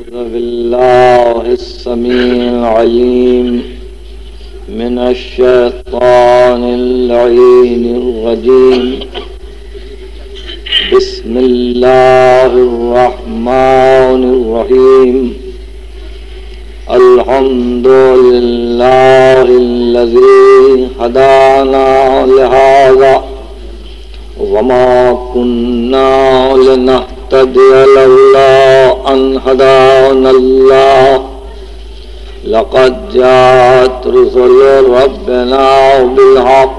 بالله السميع العليم من الشيطان اللعين الرجيم. بسم الله الرحمن الرحيم. الحمد لله الذي هدانا لهذا وما كنا لنهتدي لولا أن هدانا الله. لقد جاءت رسل ربنا بالحق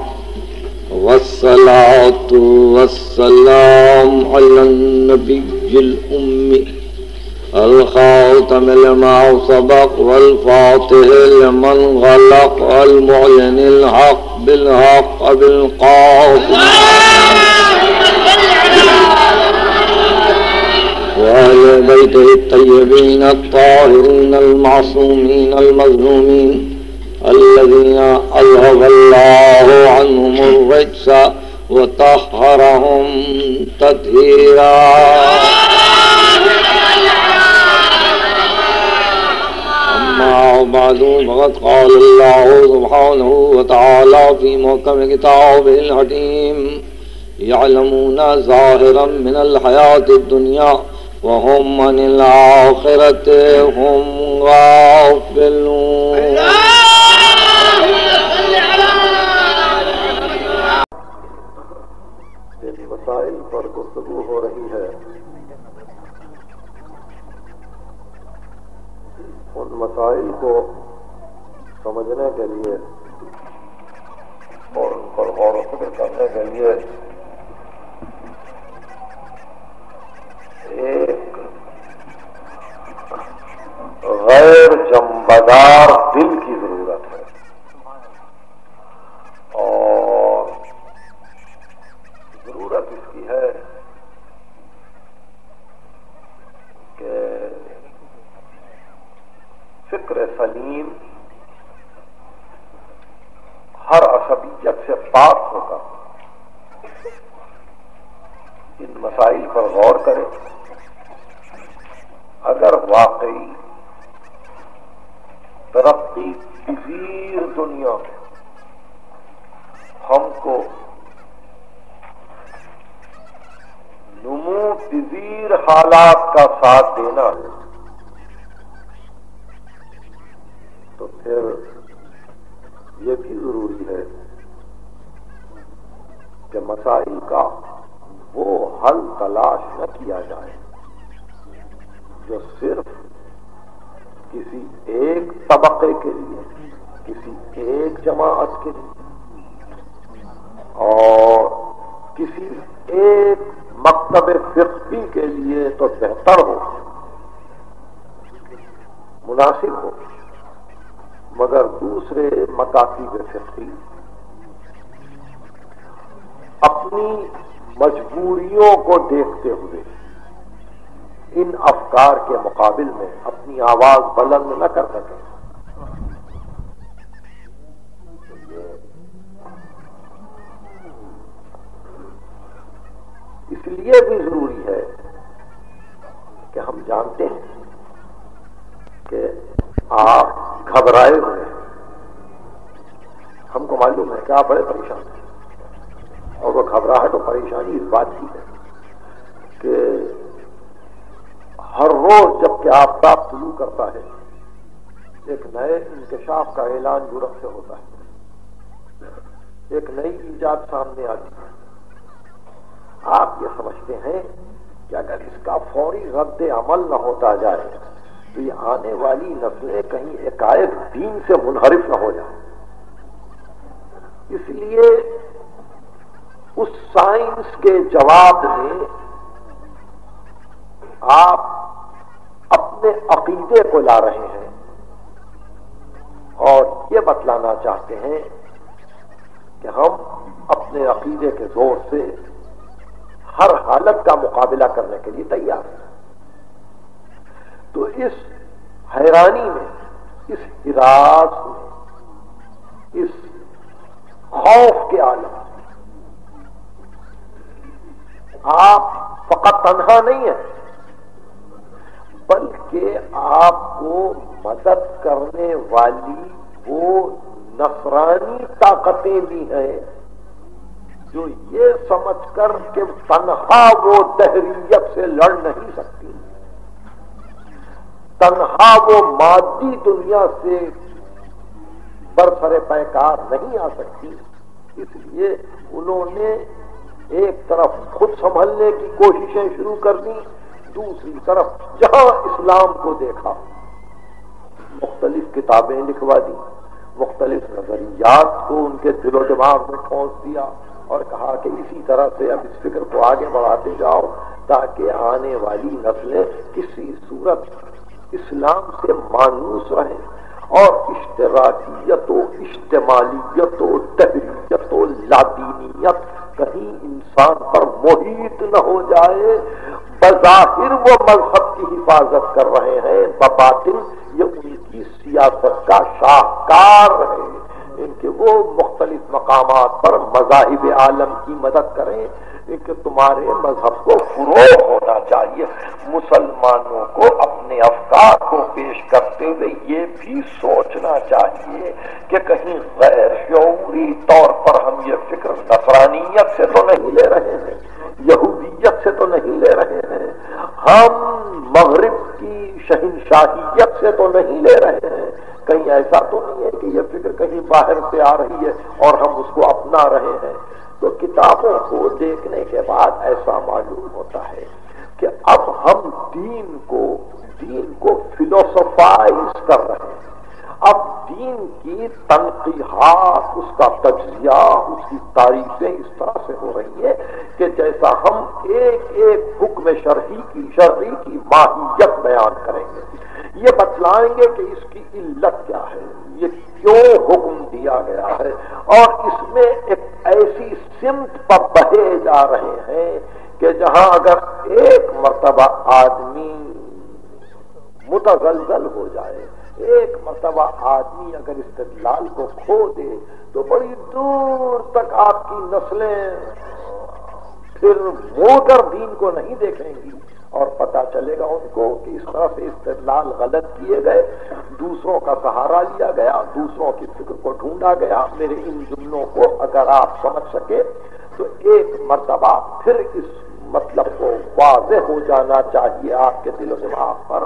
والصلاة والسلام على النبي الأمي الخاتم لما سبق والفاتح لمن غلق المعلن الحق بالحق بالقاسم وأهل بيته الطيبين الطاهرين المعصومين المظلومين الذين أذهب الله عنهم الرجس وطهرهم تطهيرا. أما بعد فقد قال الله سبحانه وتعالى في محكم كتابه الحكيم: يعلمون ظاهرا من الحياة الدنيا وهم عن الآخرة هم غافلون. جن مسائل پر گفتگو ہو رہی ہے ان مسائل کو سمجھنے کے لیے اور ان پر غور و فکر کرنے کے لیے ایک غیر جنبدار دل کی ضرورت ہے، اور ضرورت اس کی ہے کہ فکر سلیم ہر عصبیت سے پاک ہو کر ان مسائل پر غور کرے. اگر واقعی ترقی پذیر دنیا میں ہم کو نمو پذیر حالات کا ساتھ دینا ہے تو پھر یہ بھی ضروری ہے کہ مسائل کا وہ حل تلاش نہ کیا جائے جو صرف کسی ایک طبقے کے لیے، کسی ایک جماعت کے لیے اور کسی ایک مکتب فقہی کے لیے تو بہتر ہو، مناسب ہو، مگر دوسرے مکاتب فقہی اپنی مجبوریوں کو دیکھتے ہوئے ان افکار کے مقابل میں اپنی آواز بلند نہ کر سکیں. اس لیے بھی ضروری ہے کہ ہم جانتے ہیں کہ آپ گھبرائے ہوئے ہیں، ہم کو معلوم ہے کہ آپ بڑے پریشان ہیں، اور وہ گھبراہٹ اور پریشانی اس بات کی ہے کہ ہر روز جب کہ آفتاب طلوع کرتا ہے ایک نئے انکشاف کا اعلان یورپ سے ہوتا ہے، ایک نئی ایجاد سامنے آتی ہے. آپ یہ سمجھتے ہیں کہ اگر اس کا فوری رد عمل نہ ہوتا جائے تو یہ آنے والی نسلیں کہیں عقائد دین سے منحرف نہ ہو جائیں. اس لیے اس سائنس کے جواب میں آپ اپنے عقیدے کو لا رہے ہیں اور یہ بتلانا چاہتے ہیں کہ ہم اپنے عقیدے کے زور سے ہر حالت کا مقابلہ کرنے کے لیے تیار ہیں. تو اس حیرانی میں، اس ہراس میں، اس خوف کے عالم آپ فقط تنہا نہیں ہیں، بلکہ کہ آپ کو مدد کرنے والی وہ نصرانی طاقتیں بھی ہیں جو یہ سمجھ کر کہ تنہا وہ دہریت سے لڑ نہیں سکتی، تنہا وہ مادی دنیا سے برسر پیکار نہیں آ سکتی، اس لیے انہوں نے ایک طرف خود سنبھلنے کی کوششیں شروع کر دی، دوسری طرف جہاں اسلام کو دیکھا مختلف کتابیں لکھوا دی، مختلف نظریات کو ان کے دل و دماغ میں ٹھونس دیا اور کہا کہ اسی طرح سے اب اس فکر کو آگے بڑھاتے جاؤ تاکہ آنے والی نسلیں کسی صورت اسلام سے مانوس رہیں اور اشتراکیت و اجتماعیت و تحریت و لادینیت کہیں انسان پر محیط نہ ہو جائے۔ بظاہر وہ مذہب کی حفاظت کر رہے ہیں، بباطن یہ ان کی سیاست کا شاہکار ہے، ان کے وہ مختلف مقامات پر مذاہب عالم کی مدد کریں کہ تمہارے مذہب کو فروغ ہونا چاہیے۔ مسلمانوں کو اپنے افکار کو پیش کرتے ہوئے یہ بھی سوچنا چاہیے کہ کہیں غیر شعوری طور پر ہم یہ فکر نصرانیت سے تو نہیں لے رہے ہیں، یہودیت سے تو نہیں لے رہے ہیں، ہم مغرب کی شہنشاہیت سے تو نہیں لے رہے ہیں، کہیں ایسا تو نہیں ہے کہ یہ فکر کہیں باہر سے آ رہی ہے اور ہم اس کو اپنا رہے ہیں۔ تو کتابوں کو دیکھنے کے بعد ایسا معلوم ہوتا ہے کہ اب ہم دین کو فلسفائز کر رہے ہیں، اب دین کی تنقیحات، اس کا تجزیہ، اس کی تعریفیں اس طرح سے ہو رہی ہے کہ جیسا ہم ایک ایک حکم شرعی کی ماہیت بیان کریں گے، یہ بتلائیں گے کہ اس کی علت کیا ہے، یہ کیوں حکم دیا گیا ہے، اور اس میں ایک ایسی سمت پر بہے جا رہے ہیں کہ جہاں اگر ایک مرتبہ آدمی متزلزل ہو جائے، ایک مرتبہ آدمی اگر استدلال کو کھو دے تو بڑی دور تک آپ کی نسلیں پھر مڑ کر دین کو نہیں دیکھیں گی اور پتہ چلے گا ان کو کہ اس طرح سے استدلال غلط کیے گئے، دوسروں کا سہارا لیا گیا، دوسروں کی فکر کو ڈھونڈا گیا۔ میرے ان جملوں کو اگر آپ سمجھ سکے تو ایک مرتبہ پھر اس مطلب کو واضح ہو جانا چاہیے آپ کے دل و دماغ پر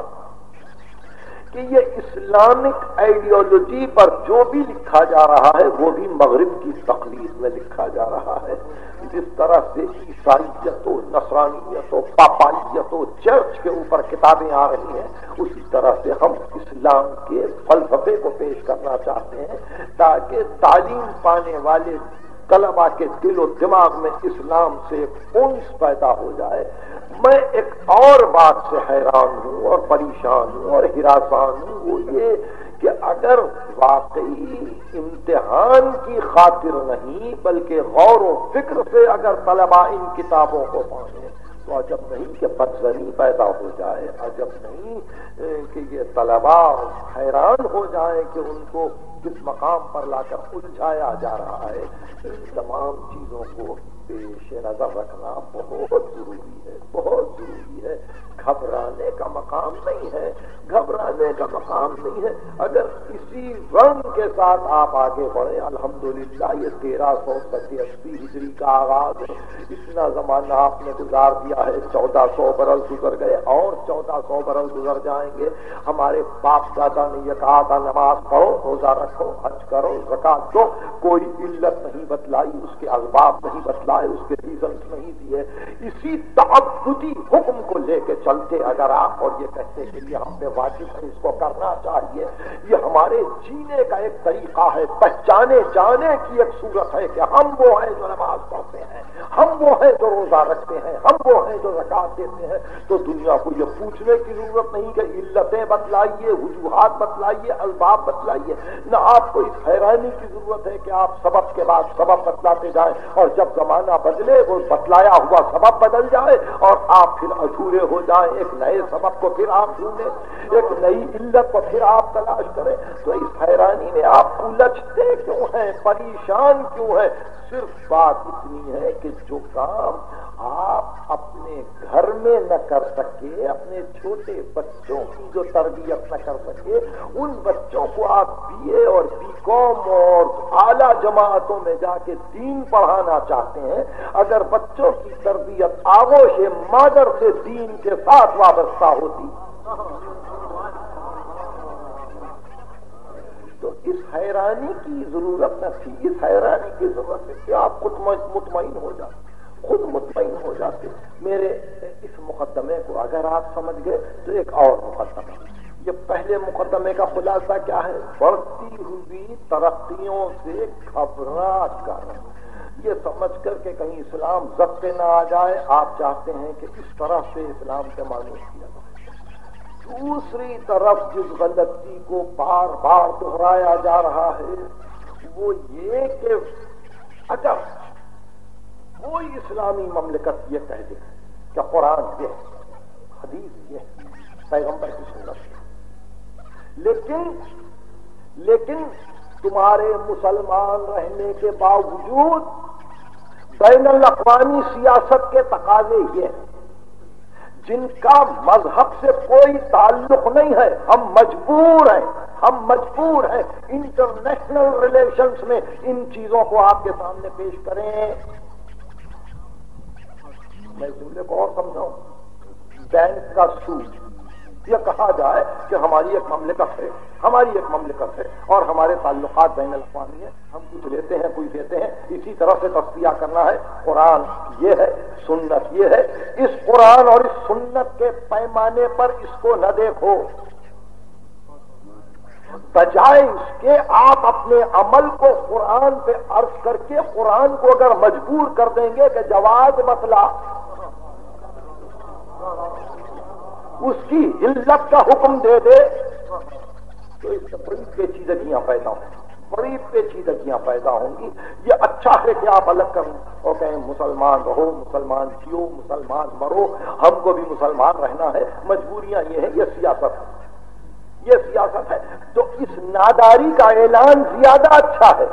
کہ یہ اسلامک آئیڈیالوجی پر جو بھی لکھا جا رہا ہے وہ بھی مغرب کی تقلید میں لکھا جا رہا ہے۔ جس طرح سے عیسائیت و نصرانیت و پاپائیت و چرچ کے اوپر کتابیں آ رہی ہیں، اسی طرح سے ہم اسلام کے فلسفے کو پیش کرنا چاہتے ہیں تاکہ تعلیم پانے والے طلبا کے دل و دماغ میں اسلام سے انس پیدا ہو جائے۔ میں ایک اور بات سے حیران ہوں اور پریشان ہوں اور ہراسان ہوں، وہ یہ کہ اگر واقعی امتحان کی خاطر نہیں بلکہ غور و فکر سے اگر طلبا ان کتابوں کو پڑھیں تو عجب نہیں کہ بدزنی پیدا ہو جائے، عجب نہیں کہ یہ طلبا حیران ہو جائیں کہ ان کو کس مقام پر لا کر الجھایا جا رہا ہے۔ ان تمام چیزوں کو پیش نظر رکھنا بہت ضروری ہے، بہت ضروری ہے۔ گھبرانے کا مقام نہیں ہے، گھبرانے کا مقام نہیں ہے۔ اگر اسی رنگ کے ساتھ آپ آگے بڑھیں، الحمدللہ یہ 1380 ہجری کا آغاز ہے، اتنا زمانہ آپ نے گزار دیا ہے، 1400 برس گزر گئے اور 1400 برس گزر جائیں گے۔ ہمارے باپ دادا نے یہ کہا تھا نماز پڑھو، روزہ رکھو، حج کرو، زکات دو، کوئی علت نہیں بتلائی، اس کے اسباب نہیں بتلائے، اس کے ریزنس نہیں دیے۔ اسی تعبدی حکم کو لے کے چلتے اگر آپ اور یہ کہتے کہ یہ ہم پہ واجب ہے، اس کو کرنا چاہیے، یہ ہمارے جینے کا ایک طریقہ ہے، پہچانے جانے کی ایک صورت ہے کہ ہم وہ ہیں جو نماز پڑھتے ہیں، ہم وہ ہیں جو روزہ رکھتے ہیں، ہم وہ ہیں جو زکات دیتے ہیں، تو دنیا کو یہ پوچھنے کی ضرورت نہیں کہ علتیں بتلائیے، وجوہات بتلائیے، اسباب بتلائیے، نہ آپ کو اس حیرانی کی ضرورت ہے کہ آپ سبب کے بعد سبب بتلاتے جائیں اور جب زمانہ بدلے وہ بتلایا ہوا سبب بدل جائے اور آپ پھر ادھورے ہو جائیں جائیں، ایک نئے سبب کو پھر آپ ڈھونڈیں، ایک نئی علت کو پھر آپ تلاش کریں، تو اس حیرانی میں آپ الجھتے کیوں ہیں، پریشان کیوں ہیں؟ صرف بات اتنی ہے کہ جو کام آپ اپنے گھر میں نہ کر سکے، اپنے چھوٹے بچوں کی جو تربیت نہ کر سکے، ان بچوں کو آپ بی اے اور بی کام اور اعلیٰ جماعتوں میں جا کے دین پڑھانا چاہتے ہیں، اگر بچوں کی تربیت آغوش مادر سے دین کے ساتھ وابستہ ہوتی تو اس حیرانی کی ضرورت نہ تھی۔ اس حیرانی کی ضرورت ہے کہ آپ خود مطمئن ہو جاتے، خود مطمئن ہو جاتے۔ میرے اس مقدمے کو اگر آپ سمجھ گئے تو ایک اور مقدمہ، یہ پہلے مقدمے کا خلاصہ کیا ہے؟ بڑھتی ہوئی ترقیوں سے گھبرا کر یہ سمجھ کر کہ کہیں اسلام ضبط نہ آ جائے، آپ چاہتے ہیں کہ اس طرح سے اسلام سے مانوس کیا جائے۔ دوسری طرف جس غلطی کو بار بار دہرایا جا رہا ہے وہ یہ کہ اگر کوئی اسلامی مملکت یہ کہہ دے کہ قرآن یہ ہے، حدیث یہ ہے، پیغمبر کی سنت ہے، لیکن تمہارے مسلمان رہنے کے باوجود بین الاقوامی سیاست کے تقاضے یہ ہیں جن کا مذہب سے کوئی تعلق نہیں ہے، ہم مجبور ہیں انٹرنیشنل ریلیشنز میں ان چیزوں کو آپ کے سامنے پیش کریں۔ میں جملے کو اور سمجھاؤں، بینک کا سود، یہ کہا جائے کہ ہماری ایک مملکت ہے اور ہمارے تعلقات بین الاقوامی ہیں، ہم کچھ لیتے ہیں کچھ دیتے ہیں، اسی طرح سے تصفیہ کرنا ہے، قرآن یہ ہے، سنت یہ ہے، اس قرآن اور اس سنت کے پیمانے پر اس کو نہ دیکھو، بجائے اس کے آپ اپنے عمل کو قرآن پہ عرض کر کے قرآن کو اگر مجبور کر دیں گے کہ جواز بتلا، اس کی علت کا حکم دے دے تو اس سے بڑی پیچیدگیاں پیدا ہوں گی۔ یہ اچھا ہے کہ آپ الگ کریں اور کہیں مسلمان رہو، مسلمان جیو، مسلمان مرو، ہم کو بھی مسلمان رہنا ہے، مجبوریاں یہ ہیں، یہ سیاست ہے، تو اس ناداری کا اعلان زیادہ اچھا ہے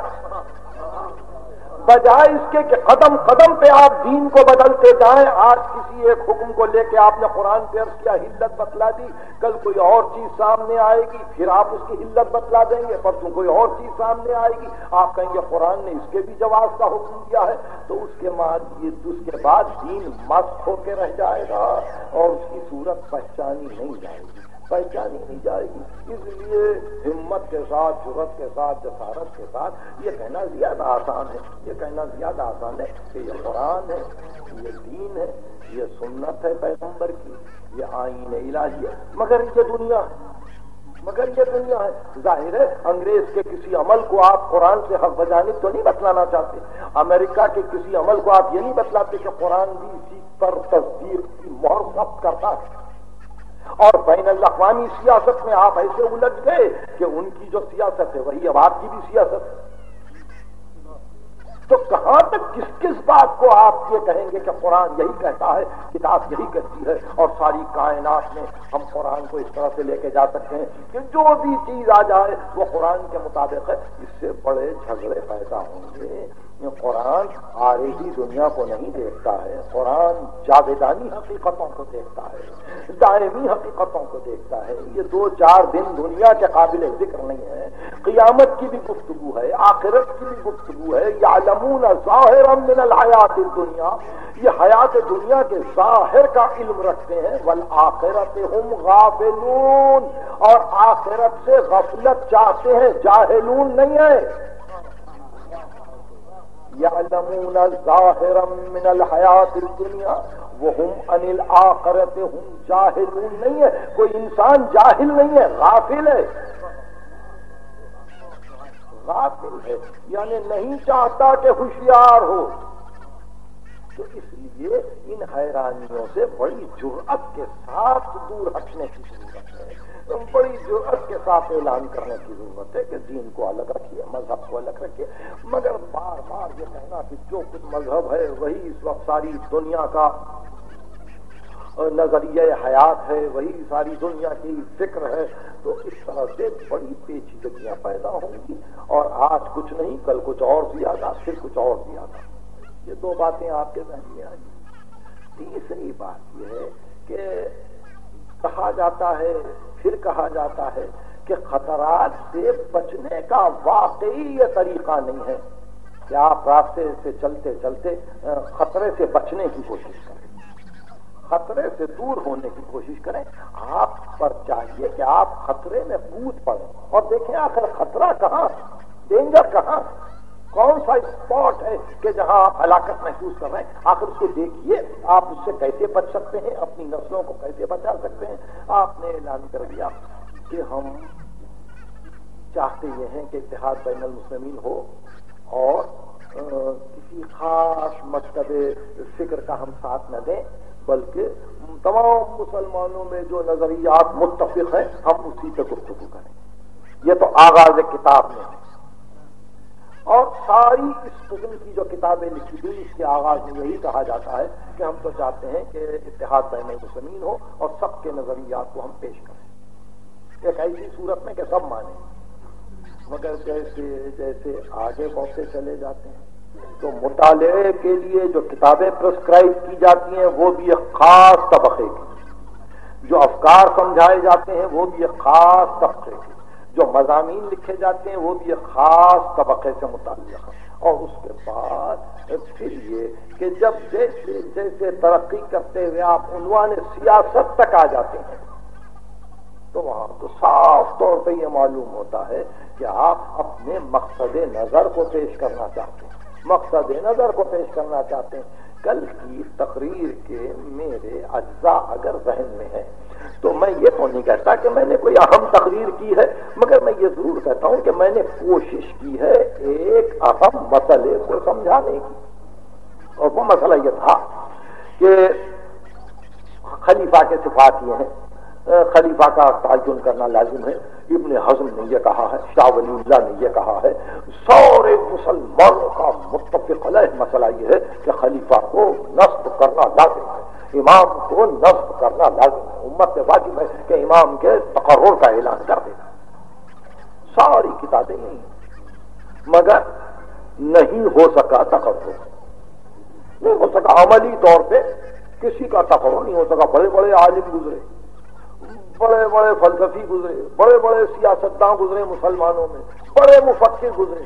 بجائے اس کے کہ قدم قدم پہ آپ دین کو بدلتے جائیں۔ آج کسی ایک حکم کو لے کے آپ نے قرآن پہ عرض کیا، علت بتلا دی، کل کوئی اور چیز سامنے آئے گی، پھر آپ اس کی علت بتلا دیں گے، پرسوں کوئی اور چیز سامنے آئے گی، آپ کہیں گے قرآن نے اس کے بھی جواز کا حکم دیا ہے، تو اس کے بعد دین مست ہو کے رہ جائے گا اور اس کی صورت پہچانی نہیں جائے گی۔ اس لیے ہمت کے ساتھ، جرأت کے ساتھ، جسارت کے ساتھ یہ کہنا زیادہ آسان ہے کہ یہ قرآن ہے، یہ دین ہے، یہ سنت ہے پیغمبر کی، یہ آئین الہی ہے، مگر یہ دنیا ہے۔ ظاہر ہے انگریز کے کسی عمل کو آپ قرآن سے حق بجانب تو نہیں بتلانا چاہتے، امریکہ کے کسی عمل کو آپ یہ نہیں بتلاتے کہ قرآن بھی اسی پر تصدیق کی مہر ثبت کرتا ہے، اور بین الاقوامی سیاست میں آپ ایسے الجھ گئے کہ ان کی جو سیاست ہے وہی اب آپ کی بھی سیاست ہے، تو کہاں تک کس بات کو آپ یہ کہیں گے کہ قرآن یہی کہتا ہے، کتاب یہی کہتی ہے، اور ساری کائنات میں ہم قرآن کو اس طرح سے لے کے جا سکتے ہیں کہ جو بھی چیز آ جائے وہ قرآن کے مطابق ہے؟ اس سے بڑے جھگڑے پیدا ہوں گے۔ قرآن عارضی دنیا کو نہیں دیکھتا ہے، قرآن جاویدانی حقیقتوں کو دیکھتا ہے، دائمی حقیقتوں کو دیکھتا ہے۔ یہ 2-4 دن دنیا کے قابل ذکر نہیں ہے، قیامت کی بھی گفتگو ہے، آخرت کی بھی گفتگو ہے۔ یعلمون ظاہرا من الحیات الدنیا، یہ حیات دنیا کے ظاہر کا علم رکھتے ہیں، والآخرت ہم غافلون، اور آخرت سے غفلت چاہتے ہیں، جاہلون نہیں ہے۔ یعلمون ظاہرا من الحیات الدنیا وہم عن الآخرت ہم جاہلون نہیں ہے، کوئی انسان جاہل نہیں ہے، غافل ہے یعنی نہیں چاہتا کہ ہوشیار ہو۔ تو اس لیے ان حیرانیوں سے بڑی جرأت کے ساتھ دور ہٹنے کی ضرورت ہے، بڑی جرأت کے ساتھ اعلان کرنے کی ضرورت ہے کہ دین کو الگ رکھیے، مذہب کو الگ رکھیے، مگر بار بار یہ کہنا کہ جو کچھ مذہب ہے وہی اس وقت ساری دنیا کا نظریہ حیات ہے، وہی ساری دنیا کی فکر ہے، تو اس طرح سے بڑی پیچیدگیاں پیدا ہوں گی، اور آج کچھ نہیں، کل کچھ اور زیادہ، پھر کچھ اور زیادہ۔ یہ دو باتیں آپ کے ذہن میں آئیں۔ تیسری بات یہ ہے کہ کہا جاتا ہے، پھر کہا جاتا ہے کہ خطرات سے بچنے کا واقعی یہ طریقہ نہیں ہے کہ آپ راستے سے چلتے چلتے خطرے سے بچنے کی کوشش کریں، خطرے سے دور ہونے کی کوشش کریں۔ آپ پر چاہیے کہ آپ خطرے میں کود پڑیں اور دیکھیں آخر خطرہ کہاں، ڈینجر کہاں، کون سا اسپاٹ ہے کہ جہاں آپ ہلاکت محسوس کر رہے ہیں، آخر اس کو دیکھیے، آپ اس سے کیسے بچ سکتے ہیں، اپنی نسلوں کو کیسے بچا سکتے ہیں۔ آپ نے اعلان کر دیا کہ ہم چاہتے یہ ہیں کہ اتحاد بین المسلمین ہو، اور کسی خاص مکتب فکر کا ہم ساتھ نہ دیں، بلکہ تمام مسلمانوں میں جو نظریات متفق ہیں ہم اسی پہ گفتگو کریں۔ یہ تو آغاز کتاب میں ہے، اور ساری اس قسم کی جو کتابیں لکھی گئی اس کے آغاز میں یہی کہا جاتا ہے کہ ہم تو چاہتے ہیں کہ اتحاد بین المسلمین ہو اور سب کے نظریات کو ہم پیش کریں، ایک ایسی صورت میں کہ سب مانیں۔ مگر جیسے جیسے آگے بڑھتے چلے جاتے ہیں تو مطالعے کے لیے جو کتابیں پرسکرائب کی جاتی ہیں وہ بھی ایک خاص طبقے کی، جو افکار سمجھائے جاتے ہیں وہ بھی ایک خاص طبقے کی، جو مضامین لکھے جاتے ہیں وہ بھی ایک خاص طبقے سے متعلق ہے۔ اور اس کے بعد پھر یہ کہ جب جیسے جیسے ترقی کرتے ہوئے آپ عنوان سیاست تک آ جاتے ہیں تو وہاں تو صاف طور پہ یہ معلوم ہوتا ہے کہ آپ اپنے مقصد نظر کو پیش کرنا چاہتے ہیں، مقصد نظر کو پیش کرنا چاہتے ہیں۔ کل کی تقریر کے میرے اجزاء اگر ذہن میں ہے تو میں یہ تو نہیں کہتا کہ میں نے کوئی اہم تقریر کی ہے، مگر میں یہ ضرور کہتا ہوں کہ میں نے کوشش کی ہے ایک اہم مسئلے کو سمجھانے کی، اور وہ مسئلہ یہ تھا کہ خلیفہ کے صفات یہ ہیں، خلیفہ کا تعین کرنا لازم ہے، ابن حزم نے یہ کہا ہے، شاہ ولی اللہ نے یہ کہا ہے، سارے مسلمانوں کا متفق علیہ مسئلہ یہ ہے کہ خلیفہ کو نصب کرنا لازم ہے، امام کو نصب کرنا لازم ہے، امت پہ واجب ہے کہ امام کے تقرر کا اعلان کر دینا۔ ساری کتابیں نہیں، مگر نہیں ہو سکا تقرر، نہیں ہو سکا عملی طور پہ کسی کا تقرر نہیں ہو سکا۔ بڑے بڑے عالم گزرے، بڑے بڑے فلسفی گزرے، بڑے بڑے سیاستداں گزرے مسلمانوں میں، بڑے مفکر گزرے،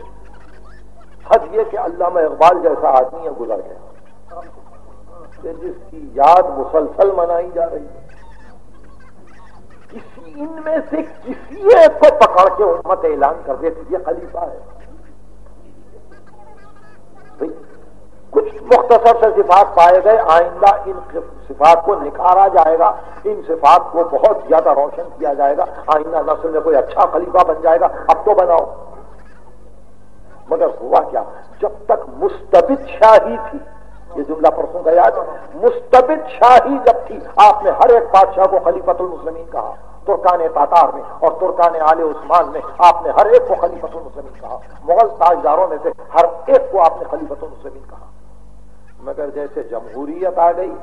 حد یہ کہ علامہ اقبال جیسا آدمی گزر گیا کہ جس کی یاد مسلسل منائی جا رہی ہے۔ ان میں سے کسی ایک کو پکڑ کے امت اعلان کر دے یہ خلیفہ ہے۔ کچھ مختصر سے صفات پائے گئے، آئندہ ان صفات کو نکھارا جائے گا، ان صفات کو بہت زیادہ روشن کیا جائے گا، آئندہ نسل میں کوئی اچھا خلیفہ بن جائے گا، اب تو بناؤ۔ مگر ہوا کیا، جب تک مستبد شاہی تھی، یہ جملہ پرسوں کا یاد ہے، مستبد شاہی جب تھی، آپ نے ہر ایک بادشاہ کو خلیفۃ المسلمین کہا، ترکان تاتار میں اور ترکان آل عثمان میں آپ نے ہر ایک کو خلیفۃ المسلمین کہا، مغل تاجداروں میں سے ہر ایک کو آپ نے خلیفۃ المسلمین کہا۔ مگر جیسے جمہوریت آ گئی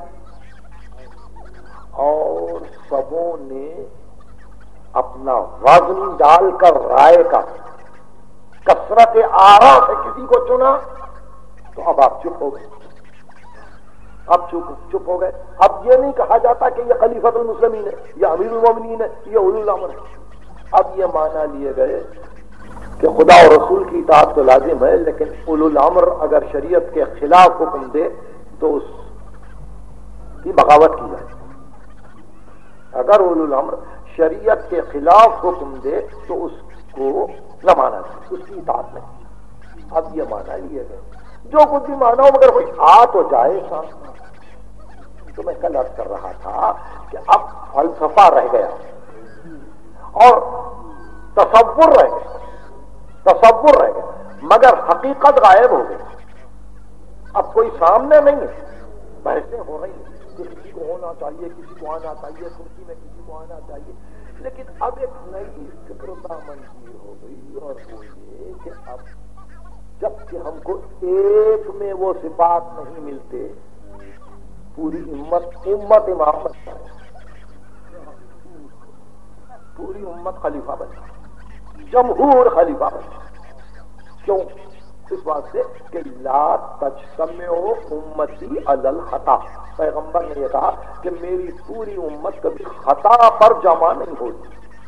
اور سبوں نے اپنا وزن ڈال کر رائے کا کثرت آرا سے کسی کو چنا تو اب آپ چپ ہو گئے، اب چپ ہو گئے۔ اب یہ نہیں کہا جاتا کہ یہ خلیفۃ المسلمین ہے، یہ امیر المومنین ہے، یہ اولو الامر ہے۔ اب یہ معنی لیے گئے کہ خدا اور رسول کی اطاعت تو لازم ہے، لیکن اولو الامر اگر شریعت کے خلاف حکم دے تو اس کی بغاوت کی جائے، اگر اولو الامر شریعت کے خلاف حکم دے تو اس کو نہ مانا جائے، اس کی اطاعت نہیں۔ اب یہ معنی لیے گئے، جو کچھ بھی مانا ہو مگر کوئی آ تو جائے سامنے۔ تو میں کل عرض کر رہا تھا کہ اب فلسفہ رہ گیا اور تصور رہ گیا، تصور رہ گیا مگر حقیقت غائب ہو گئی۔ اب کوئی سامنے نہیں ہے، بحثیں ہو رہی ہیں کہ کسی کو ہونا چاہیے، کسی کو آنا چاہیے، کرسی میں کسی کو آنا چاہیے، لیکن اب ایک نئی فکر منظور ہو گئی، اور وہ یہ کہ اب جب کہ ہم کو ایک میں وہ صفات نہیں ملتے پوری امت امام بن جائے، پوری امت خلیفہ بن جائے، جمہور خلیفہ بن جائے۔ کیوں؟ اس بات سے کہ لا تجتمع امتی علی الخطا، پیغمبر نے یہ کہا کہ میری پوری امت کبھی خطا پر جمع نہیں ہوتی،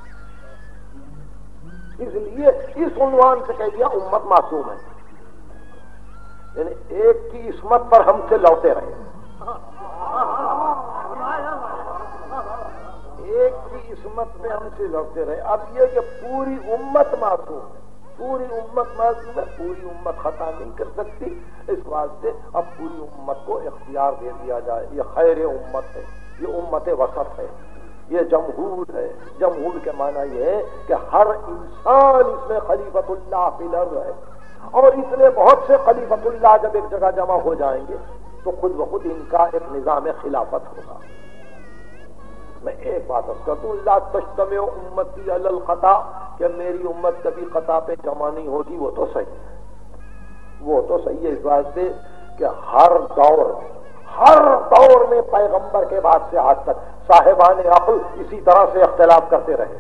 اس لیے اس عنوان سے کہہ دیا امت معصوم ہے، یعنی ایک کی عصمت پر ہم سے لوٹے رہے، ایک کی عصمت میں ہم سے لوٹتے رہے۔ اب یہ کہ پوری امت معصوم ہے، پوری امت معصوم ہے، پوری امت خطا نہیں کر سکتی، اس واسطے اب پوری امت کو اختیار دے دیا جائے، یہ خیر امت ہے، یہ امت وسط ہے، یہ جمہور ہے۔ جمہور کے معنی یہ ہے کہ ہر انسان اس میں خلیفۃ اللہ فی الارض ہے، اور اتنے بہت سے خلیفۃ اللہ جب ایک جگہ جمع ہو جائیں گے تو خود بخود ان کا ایک نظام خلافت ہوگا۔ میں ایک بات عرض کرتا ہوں، لا تجتمع امتی علی الخطا، کہ میری امت کبھی خطا پہ جمع نہیں ہوگی، وہ تو صحیح ہے، وہ تو صحیح ہے، اس بات سے کہ ہر دور میں پیغمبر کے بعد سے آج تک صاحبان عقل اسی طرح سے اختلاف کرتے رہے۔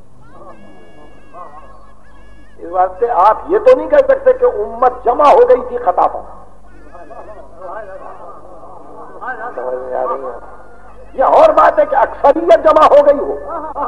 اس بات سے آپ یہ تو نہیں کہہ سکتے کہ امت جمع ہو گئی تھی خطا پر، سمجھ میں آ رہی ہے؟ یہ اور بات ہے کہ اکثریت جمع ہو گئی ہو،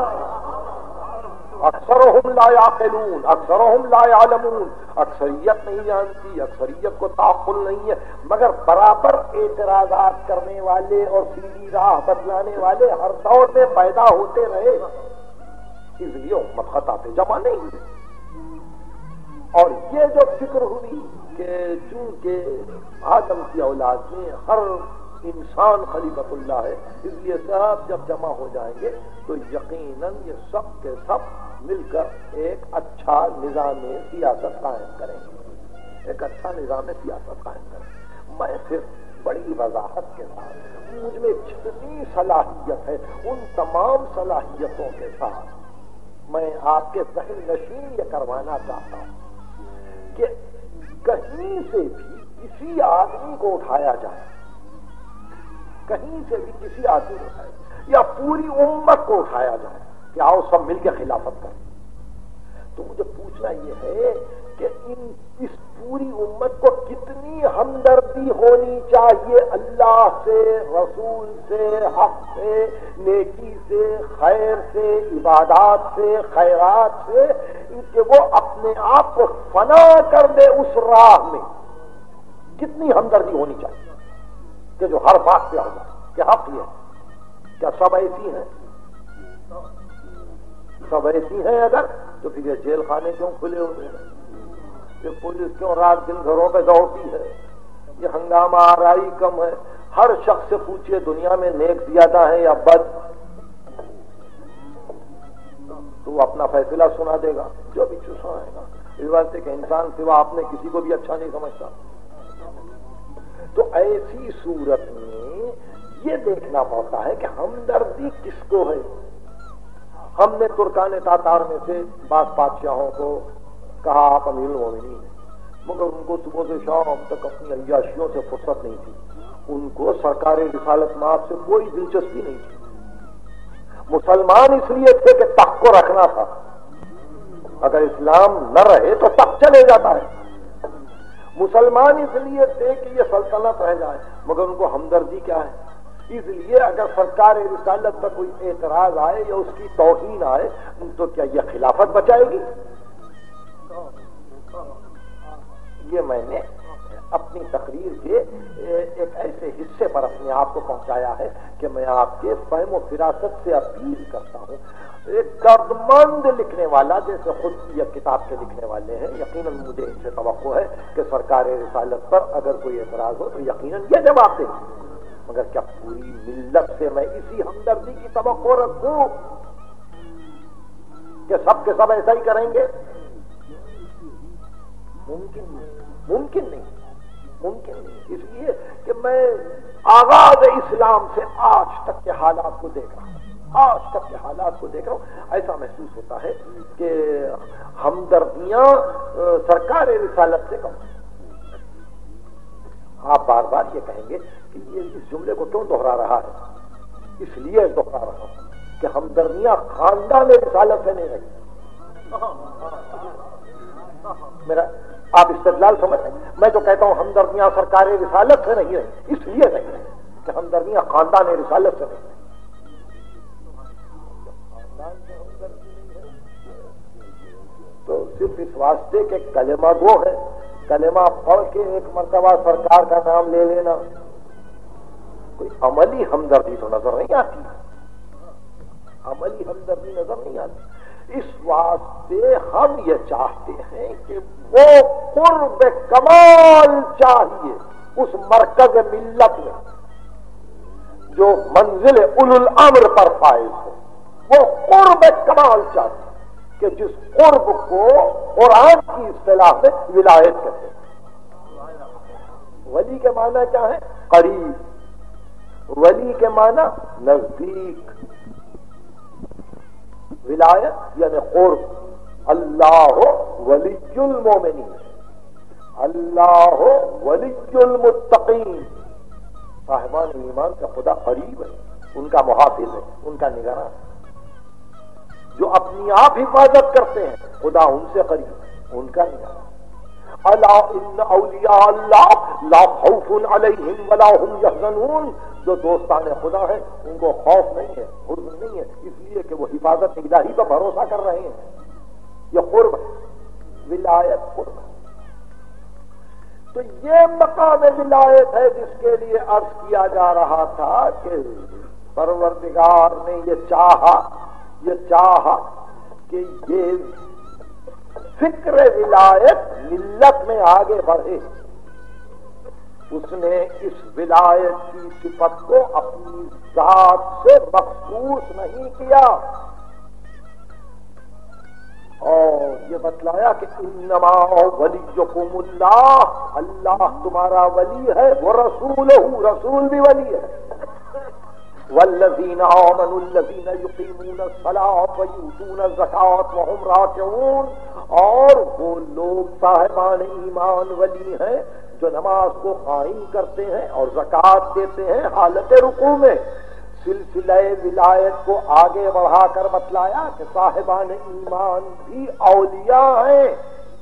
اکثرهم لا یعقلون، اکثرهم لا یعلمون، اکثریت نہیں جانتی، اکثریت کو تعقل نہیں ہے، مگر برابر اعتراضات کرنے والے اور سیدھی راہ بتلانے والے ہر دور میں پیدا ہوتے رہے، اس لیے امت خطا پہ جمع نہیں ہے۔ اور یہ جو فکر ہوئی کہ چونکہ آدم کی اولاد میں ہر انسان خلیفۃ اللہ ہے، اس لیے سب جب جمع ہو جائیں گے تو یقیناً یہ سب کے سب مل کر ایک اچھا نظام سیاست قائم کریں گے، ایک اچھا نظام سیاست قائم کریں گے۔ میں پھر بڑی وضاحت کے ساتھ مجھ میں جتنی صلاحیت ہے ان تمام صلاحیتوں کے ساتھ میں آپ کے ذہن نشین یہ کروانا چاہتا ہوں کہ کہیں سے بھی کسی آدمی کو اٹھایا جائے، کہیں سے بھی کسی آدمی کو اٹھایا جائے یا پوری امت کو اٹھایا جائے کہ آؤ سب مل کے خلافت کریں، تو مجھے پوچھنا یہ ہے کہ اس پوری امت کو کتنی ہمدردی ہونی چاہیے اللہ سے، رسول سے، حق سے، نیکی سے، خیر سے، عبادات سے، خیرات سے، کہ وہ اپنے آپ کو فنا کر دے اس راہ میں، کتنی ہمدردی ہونی چاہیے کہ جو ہر بات پہ آ جائے کہ حق یہ، کیا سب ایسی ہیں؟ سب ایسی ہیں اگر تو پھر یہ جیل خانے کیوں کھلے ہوئے ہیں؟ یہ پولیس کیوں رات دن گھروں پہ دوڑتی ہے؟ یہ ہنگامہ آرائی کم ہے؟ ہر شخص سے پوچھئے دنیا میں نیک زیادہ ہے یا بد، تو وہ اپنا فیصلہ سنا دے گا جو بھی سنائے گا۔ اس بات سے کہ انسان سوا اپنے کسی کو بھی اچھا نہیں سمجھتا، تو ایسی صورت میں یہ دیکھنا پڑتا ہے کہ ہمدردی کس کو ہے۔ ہم نے ترکان تاتار میں سے بعض بادشاہوں کو کہا آپ امیر المومنین ہیں، مگر ان کو صبح سے شام تک اپنی عیاشیوں سے فرصت نہیں تھی، ان کو سرکار رسالت مآب سے کوئی دلچسپی نہیں تھی۔ مسلمان اس لیے تھے کہ تخت کو رکھنا تھا، اگر اسلام نہ رہے تو تخت چلے جاتا ہے۔ مسلمان اس لیے تھے کہ یہ سلطنت رہ جائے، مگر ان کو ہمدردی کیا ہے؟ اس لیے اگر سرکار رسالت پر کوئی اعتراض آئے یا اس کی توہین آئے تو کیا یہ خلافت بچائے گی؟ یہ میں نے اپنی تقریر کے ایک ایسے حصے پر اپنے آپ کو پہنچایا ہے کہ میں آپ کے فہم و فراست سے اپیل کرتا ہوں۔ ایک دردمند لکھنے والا جیسے خود یہ کتاب کے لکھنے والے ہیں، یقیناً مجھے ان سے توقع ہے کہ سرکار رسالت پر اگر کوئی اعتراض ہو تو یقیناً یہ جواب دیں، مگر کیا پوری ملت سے میں اسی ہمدردی کی توقع رکھوں کہ سب کے سب ایسا ہی کریں گے؟ ممکن نہیں، ممکن نہیں۔ اس لیے کہ میں آغاز اسلام سے آج تک کے حالات کو دیکھ رہا ہوں، ایسا محسوس ہوتا ہے کہ ہمدردیاں سرکار رسالت سے کم، آپ بار بار یہ کہیں گے کہ یہ اس جملے کو کیوں دوہرا رہا ہے؟ اس لیے دوہرا رہا ہوں کہ ہمدردیاں خاندان رسالت سے نہیں رہی. میرا آپ استدلال سمجھ رہے ہیں؟ میں جو کہتا ہوں ہمدردیاں سرکار رسالت سے نہیں رہی، اس لیے نہیں رہی کہ ہمدردیاں خاندان رسالت سے نہیں رہی. تو صرف اس واسطے کہ کلمہ گو ہے، کلمہ پڑھ کے ایک مرتبہ سرکار کا نام لے لینا، کوئی عملی ہمدردی تو نظر نہیں آتی، عملی ہمدردی نظر نہیں آتی. اس واسطے ہم یہ چاہتے ہیں کہ وہ قرب کمال چاہیے اس مرکز ملت میں جو منزل اولو الامر پر فائز ہو. وہ قرب کمال چاہیے کہ جس قرب کو قرآن کی اصطلاح میں ولایت کہتے ہیں. ولی کے معنی کیا ہے؟ قریب. ولی کے معنی نزدیک. ولایت یعنی قرب. اللہ ولی المومنین، اللہ ولی المتقین. صاحبان ایمان کا خدا قریب ہے، ان کا محافظ ہے، ان کا نگراں ہے. جو اپنی آپ حفاظت کرتے ہیں خدا ان سے قریب ہے، ان کا نگراں. الا ان اولیاء اللہ لا خوف علیہم ولا هم یحزنون. جو دوستان خدا ہیں ان کو خوف نہیں ہے، حزن نہیں ہے، اس لیے کہ وہ حفاظت الہی پر بھروسہ کر رہے ہیں. یہ قرب ہے، ولایت قرب ہے. تو یہ مقام ولایت ہے جس کے لیے عرض کیا جا رہا تھا کہ پروردگار نے یہ چاہا کہ یہ فکر ولایت ملت میں آگے بڑھے. اس نے اس ولایت کی صفت کو اپنی ذات سے مخصوص نہیں کیا اور یہ بتلایا کہ انما ولیکم اللہ، اللہ تمہارا ولی ہے، وہ رسول رسول بھی ولی ہے. والذین آمنوا الذین یقیمون الصلاۃ ویؤتون الزکاۃ وهم راکعون. اور وہ لوگ صاحبان ایمان ولی ہیں جو نماز کو قائم کرتے ہیں اور زکوٰۃ دیتے ہیں حالت رکوع میں. سلسلہ ولایت کو آگے بڑھا کر بتلایا کہ صاحبان ایمان بھی اولیاء ہیں،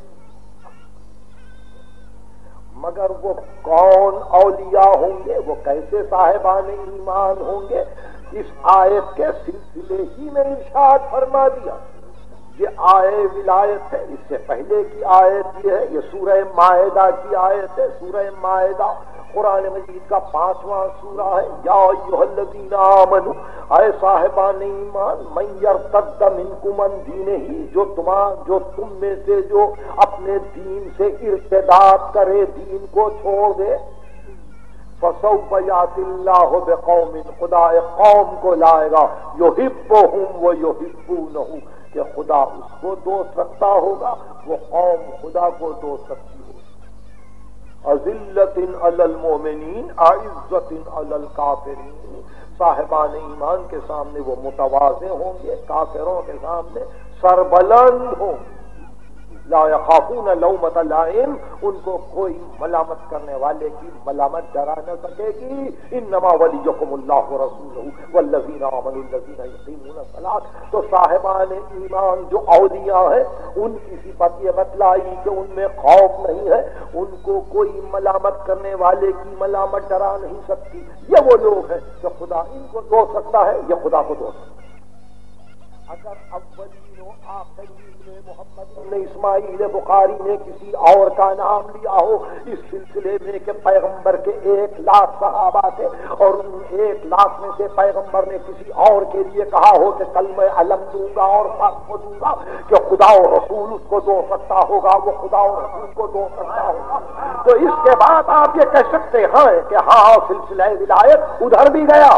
مگر وہ کون اولیاء ہوں گے، وہ کیسے صاحبان ایمان ہوں گے، اس آیت کے سلسلے ہی میں ارشاد فرما دیا. یہ آئے ولایت ہے، اس سے پہلے کی آیت یہ ہے، یہ سورہ مائدہ کی آیت ہے. سورہ مائدہ قرآن مجید کا 5واں سورہ ہے. یا ایھا الذین آمنوا، اے صاحبان ایمان، من یرتد منکم عن دینہ، جو تم میں سے جو اپنے دین سے ارتداد کرے، دین کو چھوڑ دے، فسوف یأتی اللہ بقوم، خدا ایک قوم کو لائے گا، یحبہم ویحبونہ، کہ خدا اس کو دوست رکھتا ہوگا، وہ قوم خدا کو دوست رکھتی ہوگی. اذلۃ علی المؤمنین اعزۃ علی الکافرین. صاحبان ایمان کے سامنے وہ متواضع ہوں گے، کافروں کے سامنے سربلند ہوں گے. لا یخافون لومۃ لائم، ان کو کوئی ملامت کرنے والے کی ملامت ڈرا نہ سکے گی. انما ولیکم اللہ ورسولہ والذین آمنوا الذین یقیمون الصلاۃ. تو صاحبان ایمان جو اولیاء ہیں ان کی صفت یہ بتلائی کہ ان میں خوف نہیں ہے، ان کو کوئی ملامت کرنے والے کی ملامت ڈرا نہیں سکتی. یہ وہ لوگ ہیں کہ خدا ان کو دوست سکتا ہے، یہ خدا کو دوست سکتا ہے. اگر اولین و آخرین میں محمد بن اسماعیل بخاری نے کسی اور کا نام لیا ہو اس سلسلے میں کہ پیغمبر کے 1,00,000 صحابہ تھے اور ان 1,00,000 میں سے پیغمبر نے کسی اور کے لیے کہا ہو کہ کل میں علم دوں گا اور فتح دوں گا، کہ خدا و رسول اس کو دو سکتا ہوگا، وہ خدا و رسول کو دو سکتا ہوگا، تو اس کے بعد آپ یہ کہہ سکتے ہیں کہ ہاں سلسلہ ولایت ادھر بھی گیا.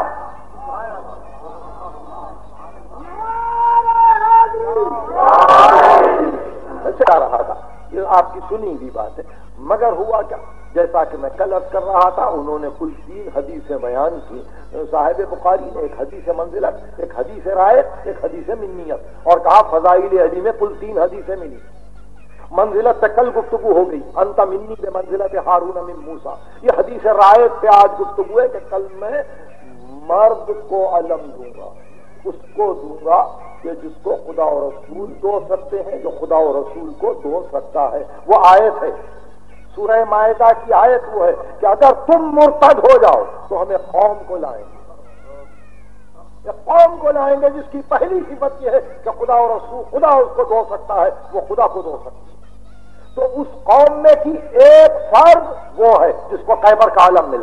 چلا رہا تھا، یہ آپ کی سنی ہوئی بات ہے. مگر ہوا کیا، جیسا کہ میں کل عرض کر رہا تھا، انہوں نے کل 3 حدیثیں بیان کی. صاحب بخاری نے ایک حدیث منزلت، ایک حدیث رائت، ایک حدیث منیت، اور کہا فضائل علی میں کل 3 حدیثیں ملی. منزلت پہ کل گفتگو ہو گئی، انت منی بے منزلت ہارون من موسیٰ. یہ حدیث رائد پہ آج گفتگو ہے کہ کل میں مرد کو علم دوں گا، اس کو دوں گا کہ جس کو خدا و رسول دو سکتے ہیں، جو خدا و رسول کو دو سکتا ہے. وہ آیت ہے سورہ مائدہ کی آیت، وہ ہے کہ اگر تم مرتد ہو جاؤ تو ہمیں قوم کو لائیں گے، قوم کو لائیں گے جس کی پہلی صفت یہ ہے کہ خدا و رسول، خدا اس کو دو سکتا ہے، وہ خدا کو دو سکتا ہے. تو اس قوم میں کی ایک فرد وہ ہے جس کو خیبر کا علم ملا،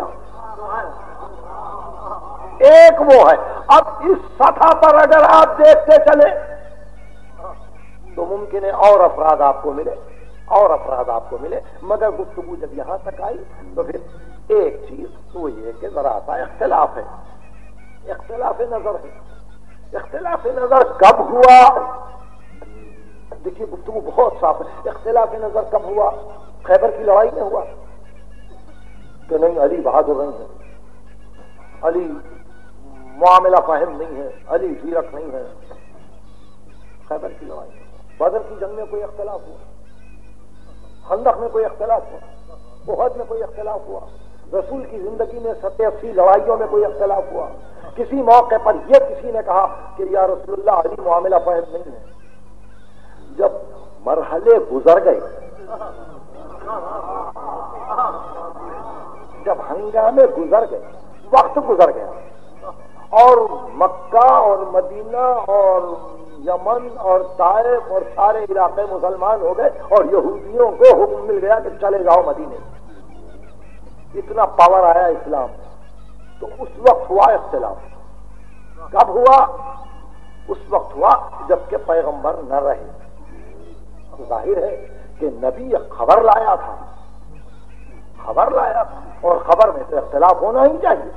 ایک وہ ہے. اب اس سطح پر اگر آپ دیکھتے چلے تو ممکن ہے اور افراد آپ کو ملے، اور افراد آپ کو ملے، مگر گفتگو جب یہاں تک آئی تو پھر ایک چیز تو یہ کہ ذرا سا اختلاف ہے، اختلاف نظر ہے. اختلاف نظر کب ہوا؟ دیکھیے گفتگو بہت صاف ہے. اختلاف نظر کب ہوا؟ خیبر کی لڑائی میں ہوا کہ نہیں علی بہادر نہیں ہے، علی معاملہ فاہم نہیں ہے، علی زیرک نہیں ہے. خیبر کی لڑائی میں. بدر کی جنگ میں کوئی اختلاف ہوا، خندق میں کوئی اختلاف ہوا، احد میں کوئی اختلاف ہوا، رسول کی زندگی میں 87 لڑائیوں میں کوئی اختلاف ہوا. کسی موقع پر یہ کسی نے کہا کہ یا رسول اللہ علی معاملہ فاہم نہیں ہے. جب مرحلے گزر گئے، جب ہنگامے گزر گئے، وقت گزر گیا اور مکہ اور مدینہ اور یمن اور طائف اور سارے علاقے مسلمان ہو گئے اور یہودیوں کو حکم مل گیا کہ چلے جاؤ مدینے. اتنا پاور آیا اسلام. تو اس وقت ہوا اختلاف. کب ہوا؟ اس وقت ہوا جبکہ پیغمبر نہ رہے. ظاہر ہے کہ نبی خبر لایا تھا، خبر لایا تھا، اور خبر میں تو اختلاف ہونا ہی چاہیے.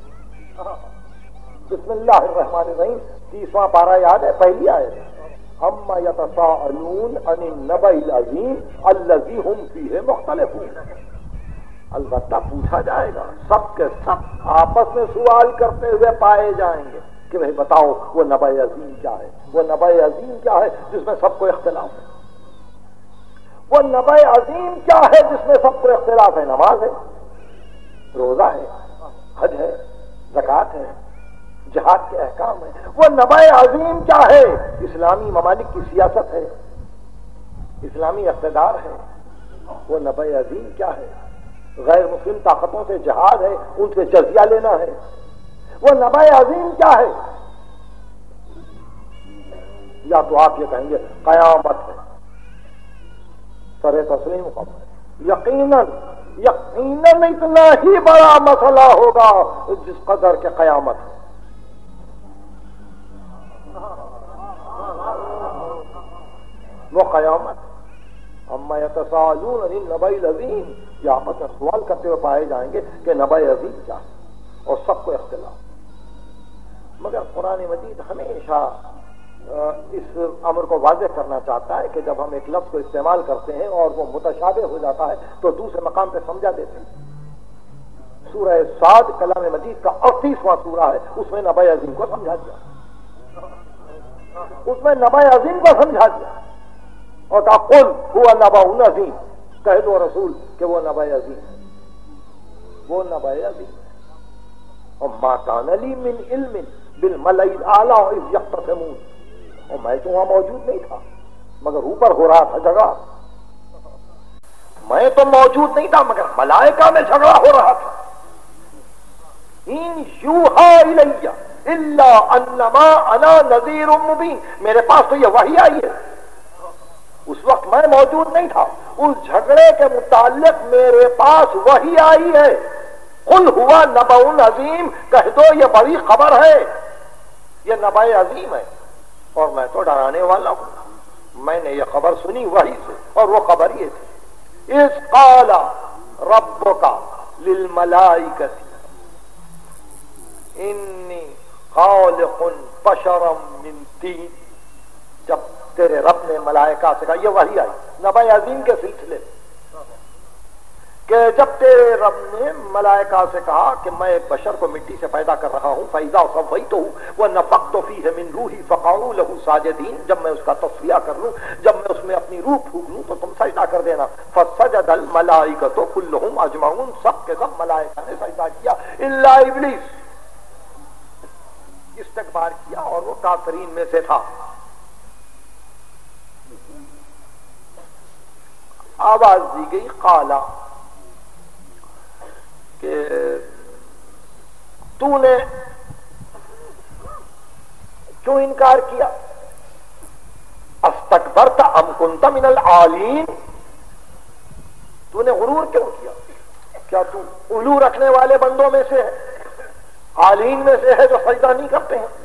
بسم اللہ الرحمن الرحیم 30واں پارہ یاد ہے، پہلی آیت، اما یتساءلون عن النبأ العظیم الذی هم فیہ مختلفون. البتہ پوچھا جائے گا، سب کے سب آپس میں سوال کرتے ہوئے پائے جائیں گے کہ بھائی بتاؤ وہ نبأ عظیم کیا ہے، وہ نبأ عظیم کیا ہے جس میں سب کو اختلاف ہے. وہ نبأ عظیم کیا ہے جس میں سب کو اختلاف ہے؟ نماز ہے، روزہ ہے، حج ہے، زکوٰۃ ہے، جہاد کے احکام ہے. وہ نبأ عظیم کیا ہے؟ اسلامی ممالک کی سیاست ہے، اسلامی اقتدار ہے. وہ نبأ عظیم کیا ہے؟ غیر مسلم طاقتوں سے جہاد ہے، ان سے جزیہ لینا ہے. وہ نبأ عظیم کیا ہے؟ یا تو آپ یہ کہیں گے قیامت ہے، سر تسلیم خبر ہے. یقیناً یقیناً اتنا ہی بڑا مسئلہ ہوگا جس قدر کے قیامت ہے. وہ قیامت. اما یتساءلون عن النبأ العظیم، یہ آپس میں سوال کرتے ہوئے پائے جائیں گے کہ نبأ عظیم کیا ہے، اور سب کو اختلاف. مگر قرآن مجید ہمیشہ اس امر کو واضح کرنا چاہتا ہے کہ جب ہم ایک لفظ کو استعمال کرتے ہیں اور وہ متشابہ ہو جاتا ہے تو دوسرے مقام پہ سمجھا دیتے ہیں. سورہ صاد کلام مجید کا 38واں سورہ ہے، اس میں نبأ عظیم کو سمجھا دیا، اس میں نبأ عظیم کو سمجھا دیا اور کہا قل هو نبأ عظیم، کہہ دو رسول کہ وہ نبأ عظیم ہے، وہ نبأ عظیم ہے. اور ما کان لی من علم بالملأ الاعلی اذ یختصمون، اور میں تو وہاں موجود نہیں تھا مگر اوپر ہو رہا تھا جھگڑا. میں تو موجود نہیں تھا مگر ملائکہ میں جھگڑا ہو رہا تھا. ان یوحا الی الا انما انا نذیر مبین، میرے پاس تو یہ وحی آئی ہے. اس وقت میں موجود نہیں تھا، اس جھگڑے کے متعلق میرے پاس وحی آئی ہے. قل ہوا نبأ عظیم، کہہ دو یہ بڑی خبر ہے، یہ نبأ عظیم ہے اور میں تو ڈرانے والا ہوں. میں نے یہ خبر سنی وحی سے، اور وہ خبر یہ تھی، اذ قال ربک للملائکۃ انی خالق بشرا من طین. جب تیرے رب نے ملائکہ سے کہا، یہ وحی آئی نبأ عظیم کے سلسلے کہ جب تیرے رب نے ملائکہ سے کہا کہ میں ایک بشر کو مٹی سے پیدا کر رہا ہوں فَإِذَا صَوَّيْتُهُ وَنَفَخْتُ فِيهِ مِنْ رُوحِي فَقَعُوا لَهُ سَاجِدِينَ، جب میں اس کا تصفیہ کر لوں، جب میں اس میں اپنی روح پھونک لوں تو تم سجدہ کر دینا۔ فَسَجَدَ الْمَلَائِكَةُ كُلُّهُمْ أَجْمَعُونَ، سب کے سب ملائکہ نے سجدہ کیا الا ابلیس، استکبار کیا اور وہ کافرین میں سے تھا۔ آواز دی گئی قالا کہ تو نے کیوں انکار کیا؟ استکبرت ام کنت من العالین، تو نے غرور کیوں کیا؟ کیا تو علو رکھنے والے بندوں میں سے ہے، عالین میں سے ہے جو سجدہ نہیں کرتے ہیں؟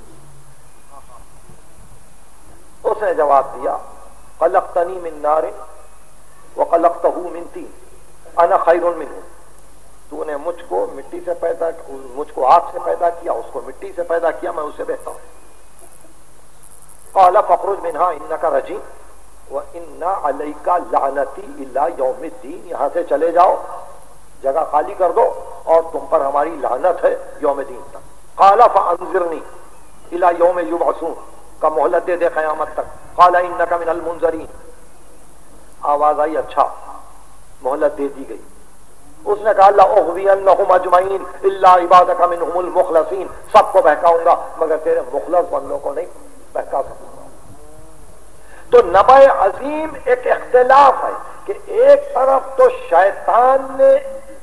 اس نے جواب دیا خلقتنی من نار وخلقتہ من طین انا خیر منہ، تو نے مجھ کو مٹی سے پیدا، مجھ کو آگ سے پیدا کیا، اس کو مٹی سے پیدا کیا، میں اس سے بہتر ہوں۔ قال فاخرج منها انک رجیم وان علیک لعنتی الی یوم الدین، یہاں سے چلے جاؤ، جگہ خالی کر دو اور تم پر ہماری لعنت ہے یوم دین تک۔ قال فانظرنی الی یوم یبعثون، کا مہلت دے دے قیامت تک۔ قال انک من المنظرین، آواز آئی اچھا مہلت دے دی گئی۔ اس نے کہا لأغوینہم اجمعین الا عبادک منہم المخلصین، سب کو بہکاؤں گا مگر تیرے مخلص بندوں کو نہیں بہکا سکوں گا۔ تو نبأ عظیم ایک اختلاف ہے کہ ایک طرف تو شیطان نے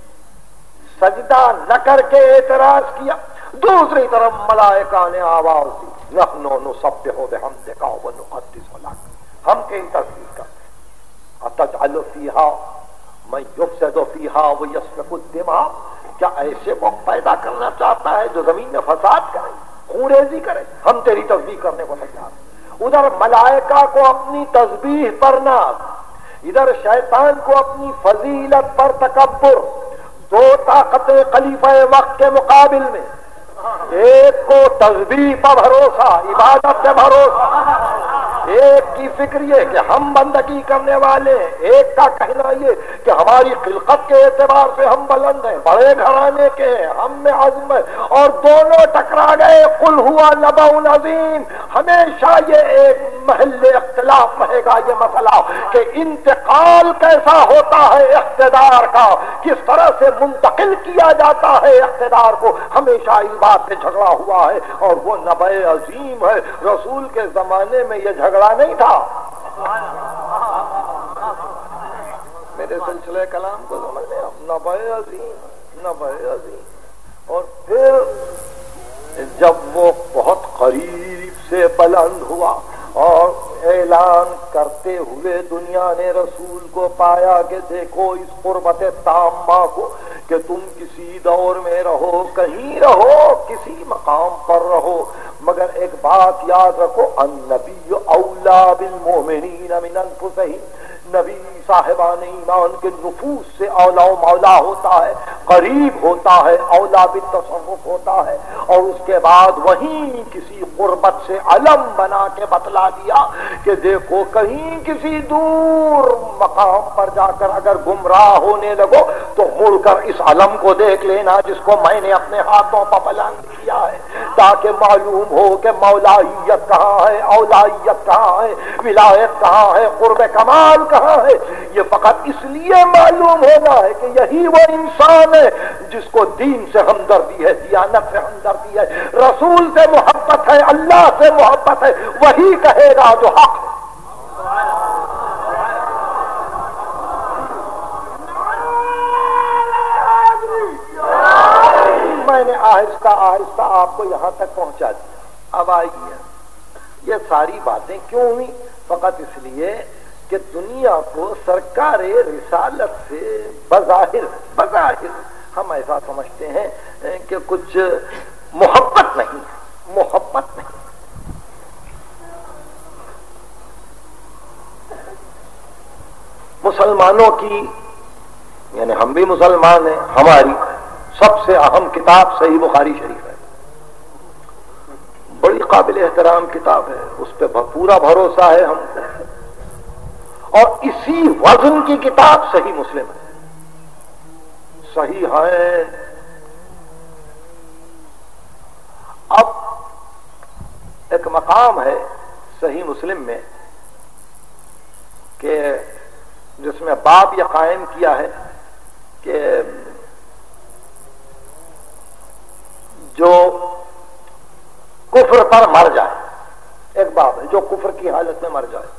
سجدہ نہ کر کے اعتراض کیا، دوسری طرف ملائکہ نے آواز دی نحن نسبح بحمدک ونقدس لک، ہم تیری تسبیح کرتے ہیں۔ اتجعل فیہا من یفسد فیہا ویسفک الدماء، کیا ایسے کو پیدا کرنا چاہتا ہے جو زمین میں فساد کرے، خون ریزی کرے؟ ہم تیری تسبیح کرنے کو تیار ہیں۔ ادھر ملائکہ کو اپنی تسبیح پر ناز، ادھر شیطان کو اپنی فضیلت پر تکبر، دو طاقتیں خلیفہ وقت کے مقابل میں، ایک کو تسبیح پر بھروسہ، عبادت سے بھروسہ، ایک کی فکر یہ کہ ہم بندگی کرنے والے ہیں، ایک کا کہنا یہ کہ ہماری خلقت کے اعتبار سے ہم بلند ہیں، بڑے گھرانے کے ہیں، ہم میں عزم ہے، اور دونوں ٹکرا گئے۔ قل ہوا نبأ عظیم، ہمیشہ یہ ایک محل اختلاف رہے گا یہ مسئلہ کہ انتقال کیسا ہوتا ہے اقتدار کا، کس طرح سے منتقل کیا جاتا ہے اقتدار کو، ہمیشہ اس بات پہ جھگڑا ہوا ہے، اور وہ نبأ عظیم ہے۔ رسول کے زمانے میں یہ جھگڑا نہیں تھا۔ میرے سلسلے کلام کو سمجھنے، نبأ عظیم، نبأ عظیم۔ اور پھر جب وہ بہت قریب سے بلند ہوا اور اعلان کرتے ہوئے دنیا نے رسول کو پایا کہ دیکھو اس قربت تامہ کو، کہ تم کسی دور میں رہو، کہیں رہو، کسی مقام پر رہو، مگر ایک بات یاد رکھو، النبی اولا بالمؤمنین من انفسہم، نبی صاحبان ایمان کے نفوس سے اولا و مولا ہوتا ہے، قریب ہوتا ہے، اولا بالتصرف ہوتا ہے، اور اس کے بعد وہیں کسی قربت سے علم بنا کے بتلا دیا کہ دیکھو کہیں کسی دور مقام پر جا کر اگر گمراہ ہونے لگو تو مڑ کر اس علم کو دیکھ لینا جس کو میں نے اپنے ہاتھوں پر بلند کیا ہے، تاکہ معلوم ہو کہ مولائیت کہاں ہے، اولائیت کہاں ہے، ولایت کہاں ہے، قرب کمال کہاں ہے۔ یہ فقط اس لیے معلوم ہوگا ہے کہ یہی وہ انسان ہے جس کو دین سے ہمدردی ہے، دیانت سے ہمدردی ہے، رسول سے محبت ہے، اللہ سے محبت ہے، وہی کہے گا جو حق ہے۔ میں نے آہستہ آہستہ آپ کو یہاں تک پہنچا دیا۔ اب آئیے یہ ساری باتیں کیوں ہوئی؟ فقط اس لیے کہ دنیا کو سرکار رسالت سے بظاہر ہم ایسا سمجھتے ہیں کہ کچھ محبت نہیں، محبت نہیں۔ مسلمانوں کی، یعنی ہم بھی مسلمان ہیں، ہماری سب سے اہم کتاب صحیح بخاری شریف ہے، بڑی قابل احترام کتاب ہے، اس پہ پورا بھروسہ ہے ہم کو، اور اسی وزن کی کتاب صحیح مسلم ہے، الصحیحین. اب ایک مقام ہے صحیح مسلم میں کہ جس میں باب یہ قائم کیا ہے کہ جو کفر پر مر جائے، ایک باب ہے جو کفر کی حالت میں مر جائے.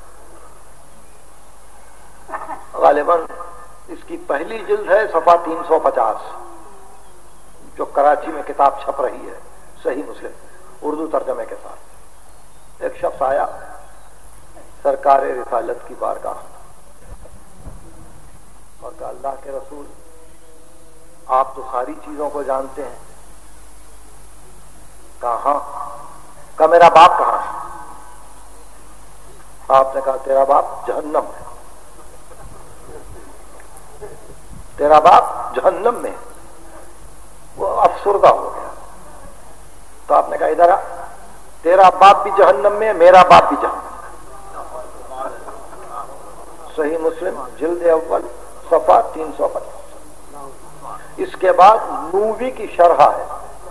غالباً اس کی پہلی جلد ہے صفحہ 350 جو کراچی میں کتاب چھپ رہی ہے صحیح مسلم اردو ترجمے کے ساتھ. ایک شخص آیا سرکار رسالت کی بارگاہ اور کہا اللہ کے رسول آپ تو ساری چیزوں کو جانتے ہیں. کہا ہاں. کہا میرا باپ کہاں ہے؟ آپ نے کہا تیرا باپ جہنم ہے. تیرا باپ جہنم میں. وہ افسردہ ہو گیا. تو آپ نے کہا ادھر آ، تیرا باپ بھی جہنم میں، میرا باپ بھی جہنم میں. صحیح مسلم جلد اول صفحہ 350. اس کے بعد نووی کی شرح ہے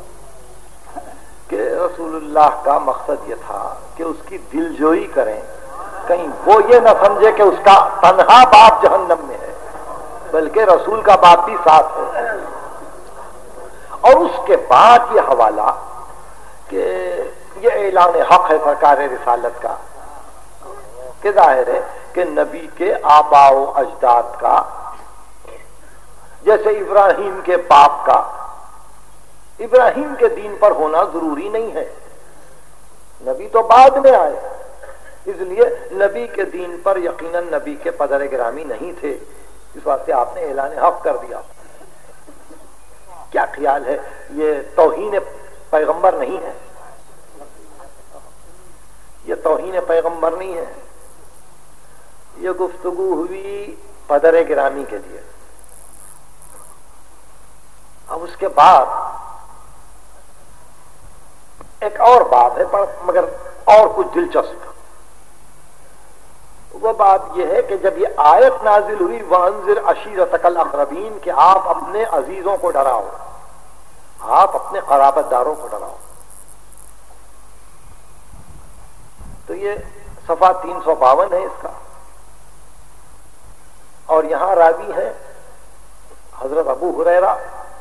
کہ رسول اللہ کا مقصد یہ تھا کہ اس کی دلجوئی کریں، کہیں وہ یہ نہ سمجھے کہ اس کا تنہا باپ جہنم میں ہے، بلکہ رسول کا باپ بھی ساتھ ہے. اور اس کے بعد یہ حوالہ کہ یہ اعلان حق ہے سرکار رسالت کا کہ ظاہر ہے کہ نبی کے آباء و اجداد کا، جیسے ابراہیم کے باپ کا، ابراہیم کے دین پر ہونا ضروری نہیں ہے، نبی تو بعد میں آئے، اس لیے نبی کے دین پر یقیناً نبی کے پدر گرامی نہیں تھے، اس واسطے آپ نے اعلان حق کر دیا. کیا خیال ہے یہ توہین پیغمبر نہیں ہے؟ یہ توہین پیغمبر نہیں ہے، یہ گفتگو ہوئی پدر گرامی کے لیے. اب اس کے بعد ایک اور بات ہے مگر اور کچھ دلچسپ. وہ بات یہ ہے کہ جب یہ آیت نازل ہوئی وَأَنذِرْ عَشِيرَتَكَ الْأَقْرَبِينَ کہ آپ اپنے عزیزوں کو ڈراؤ، آپ اپنے قرابت داروں کو ڈراؤ، تو یہ صفحہ 352 ہے اس کا. اور یہاں راوی ہے حضرت ابو ہریرہ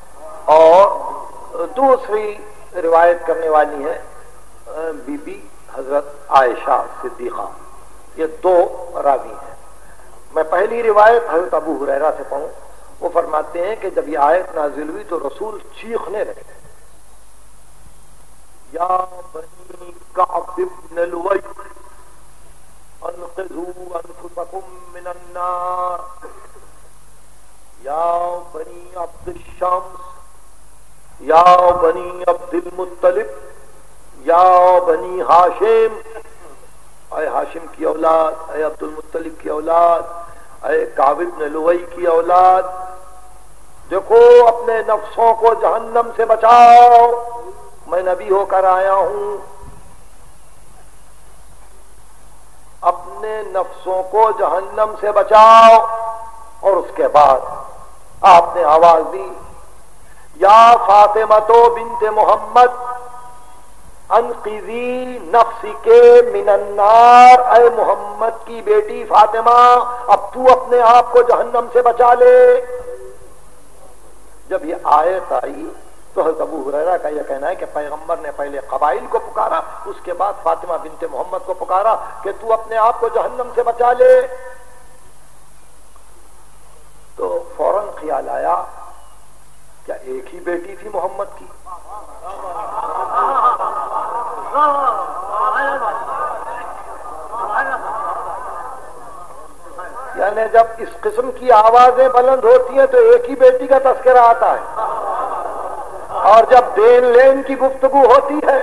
اور دوسری روایت کرنے والی ہے بی بی حضرت عائشہ صدیقہ. یہ دو راوی ہیں. میں پہلی روایت حضرت ابو ہریرہ سے پڑھوں. وہ فرماتے ہیں کہ جب یہ آیت نازل ہوئی تو رسول چیخنے لگے، یا بنی کعب بن لؤی انقذوا انفسکم من النار، یا بنی عبد الشمس، یا بنی عبد المطلب، یا بنی ہاشم، اے ہاشم کی اولاد، اے عبد المطلب کی اولاد، اے کعب بن لؤی کی اولاد، دیکھو اپنے نفسوں کو جہنم سے بچاؤ، میں نبی ہو کر آیا ہوں. اپنے نفسوں کو جہنم سے بچاؤ. اور اس کے بعد آپ نے آواز دی، یا فاطمہ بنت محمد انقذی نفسک من النار، اے محمد کی بیٹی فاطمہ اب تو اپنے آپ کو جہنم سے بچا لے. جب یہ آیت آئی تو حضرت ابو ہریرہ کا یہ کہنا ہے کہ پیغمبر نے پہلے قبائل کو پکارا، اس کے بعد فاطمہ بنت محمد کو پکارا کہ تو اپنے آپ کو جہنم سے بچا لے. تو فوراً خیال آیا کیا ایک ہی بیٹی تھی محمد کی؟ یعنی جب اس قسم کی آوازیں بلند ہوتی ہیں تو ایک ہی بیٹی کا تذکرہ آتا ہے، اور جب دین لین کی گفتگو ہوتی ہے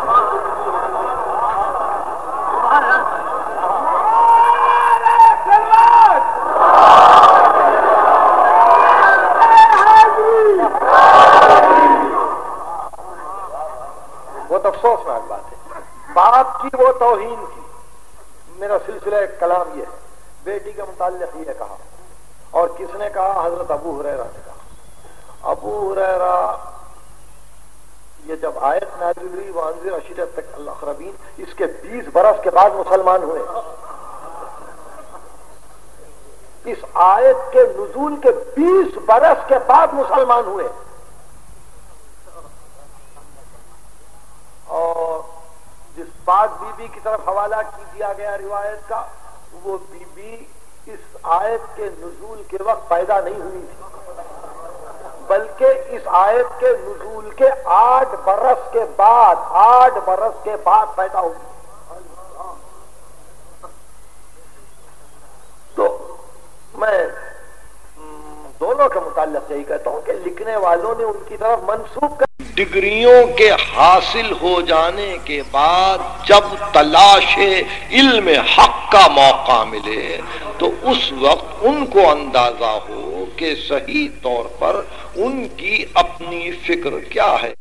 وہ تو افسوسناک بات ہے. باپ کی وہ توہین کی. میرا سلسلہ کلام یہ ہے، بیٹی کے متعلق یہ کہا، اور کس نے کہا؟ حضرت ابو ہریرہ نے کہا. ابو ہریرہ یہ جب آیت نازل ہوئی وانذر عشیرتک الاقربین، اس کے 20 برس کے بعد مسلمان ہوئے. اس آیت کے نزول کے 20 برس کے بعد مسلمان ہوئے. اور جس پاک بی بی کی طرف حوالہ دیا گیا روایت کا، وہ بی بی اس آیت کے نزول کے وقت پیدا نہیں ہوئی تھی، بلکہ اس آیت کے نزول کے 8 برس کے بعد پیدا ہوئی. تو میں دونوں کے متعلق یہی کہتا ہوں کہ لکھنے والوں نے ان کی طرف منسوب کر ڈگریوں کے حاصل ہو جانے کے بعد جب تلاش علم حق کا موقع ملے تو اس وقت ان کو اندازہ ہو کہ صحیح طور پر ان کی اپنی فکر کیا ہے.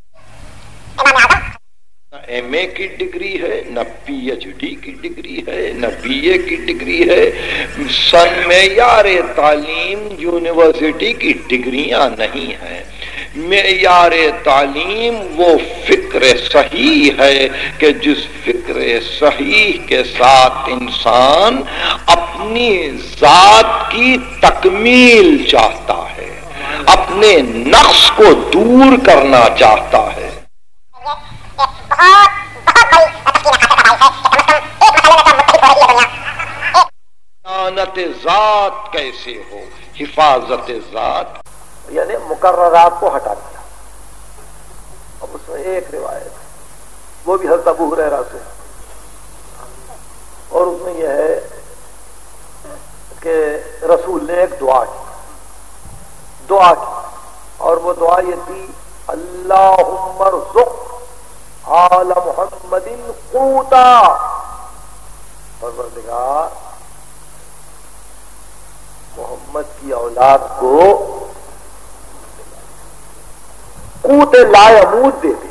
نہ ایم اے کی ڈگری ہے، نہ پی ایچ ڈی کی ڈگری ہے، نہ بی اے کی ڈگری ہے. معیار تعلیم یونیورسٹی کی ڈگریاں نہیں ہیں. معیار تعلیم وہ فکر صحیح ہے کہ جس فکر صحیح کے ساتھ انسان اپنی ذات کی تکمیل چاہتا ہے، اپنے نقص کو دور کرنا چاہتا ہے. صیانت ذات کیسے ہو، حفاظت ذات، یعنی مقررات کو ہٹا دیا. اب اس میں ایک روایت وہ بھی حضرت ابو ہریرہ سے، اور اس میں یہ ہے کہ رسول نے ایک دعا کی، اور وہ دعا یہ تھی اللہم ارزق آل محمد قوتا. پروردگار محمد کی اولاد کو قوت لایموت دے دے،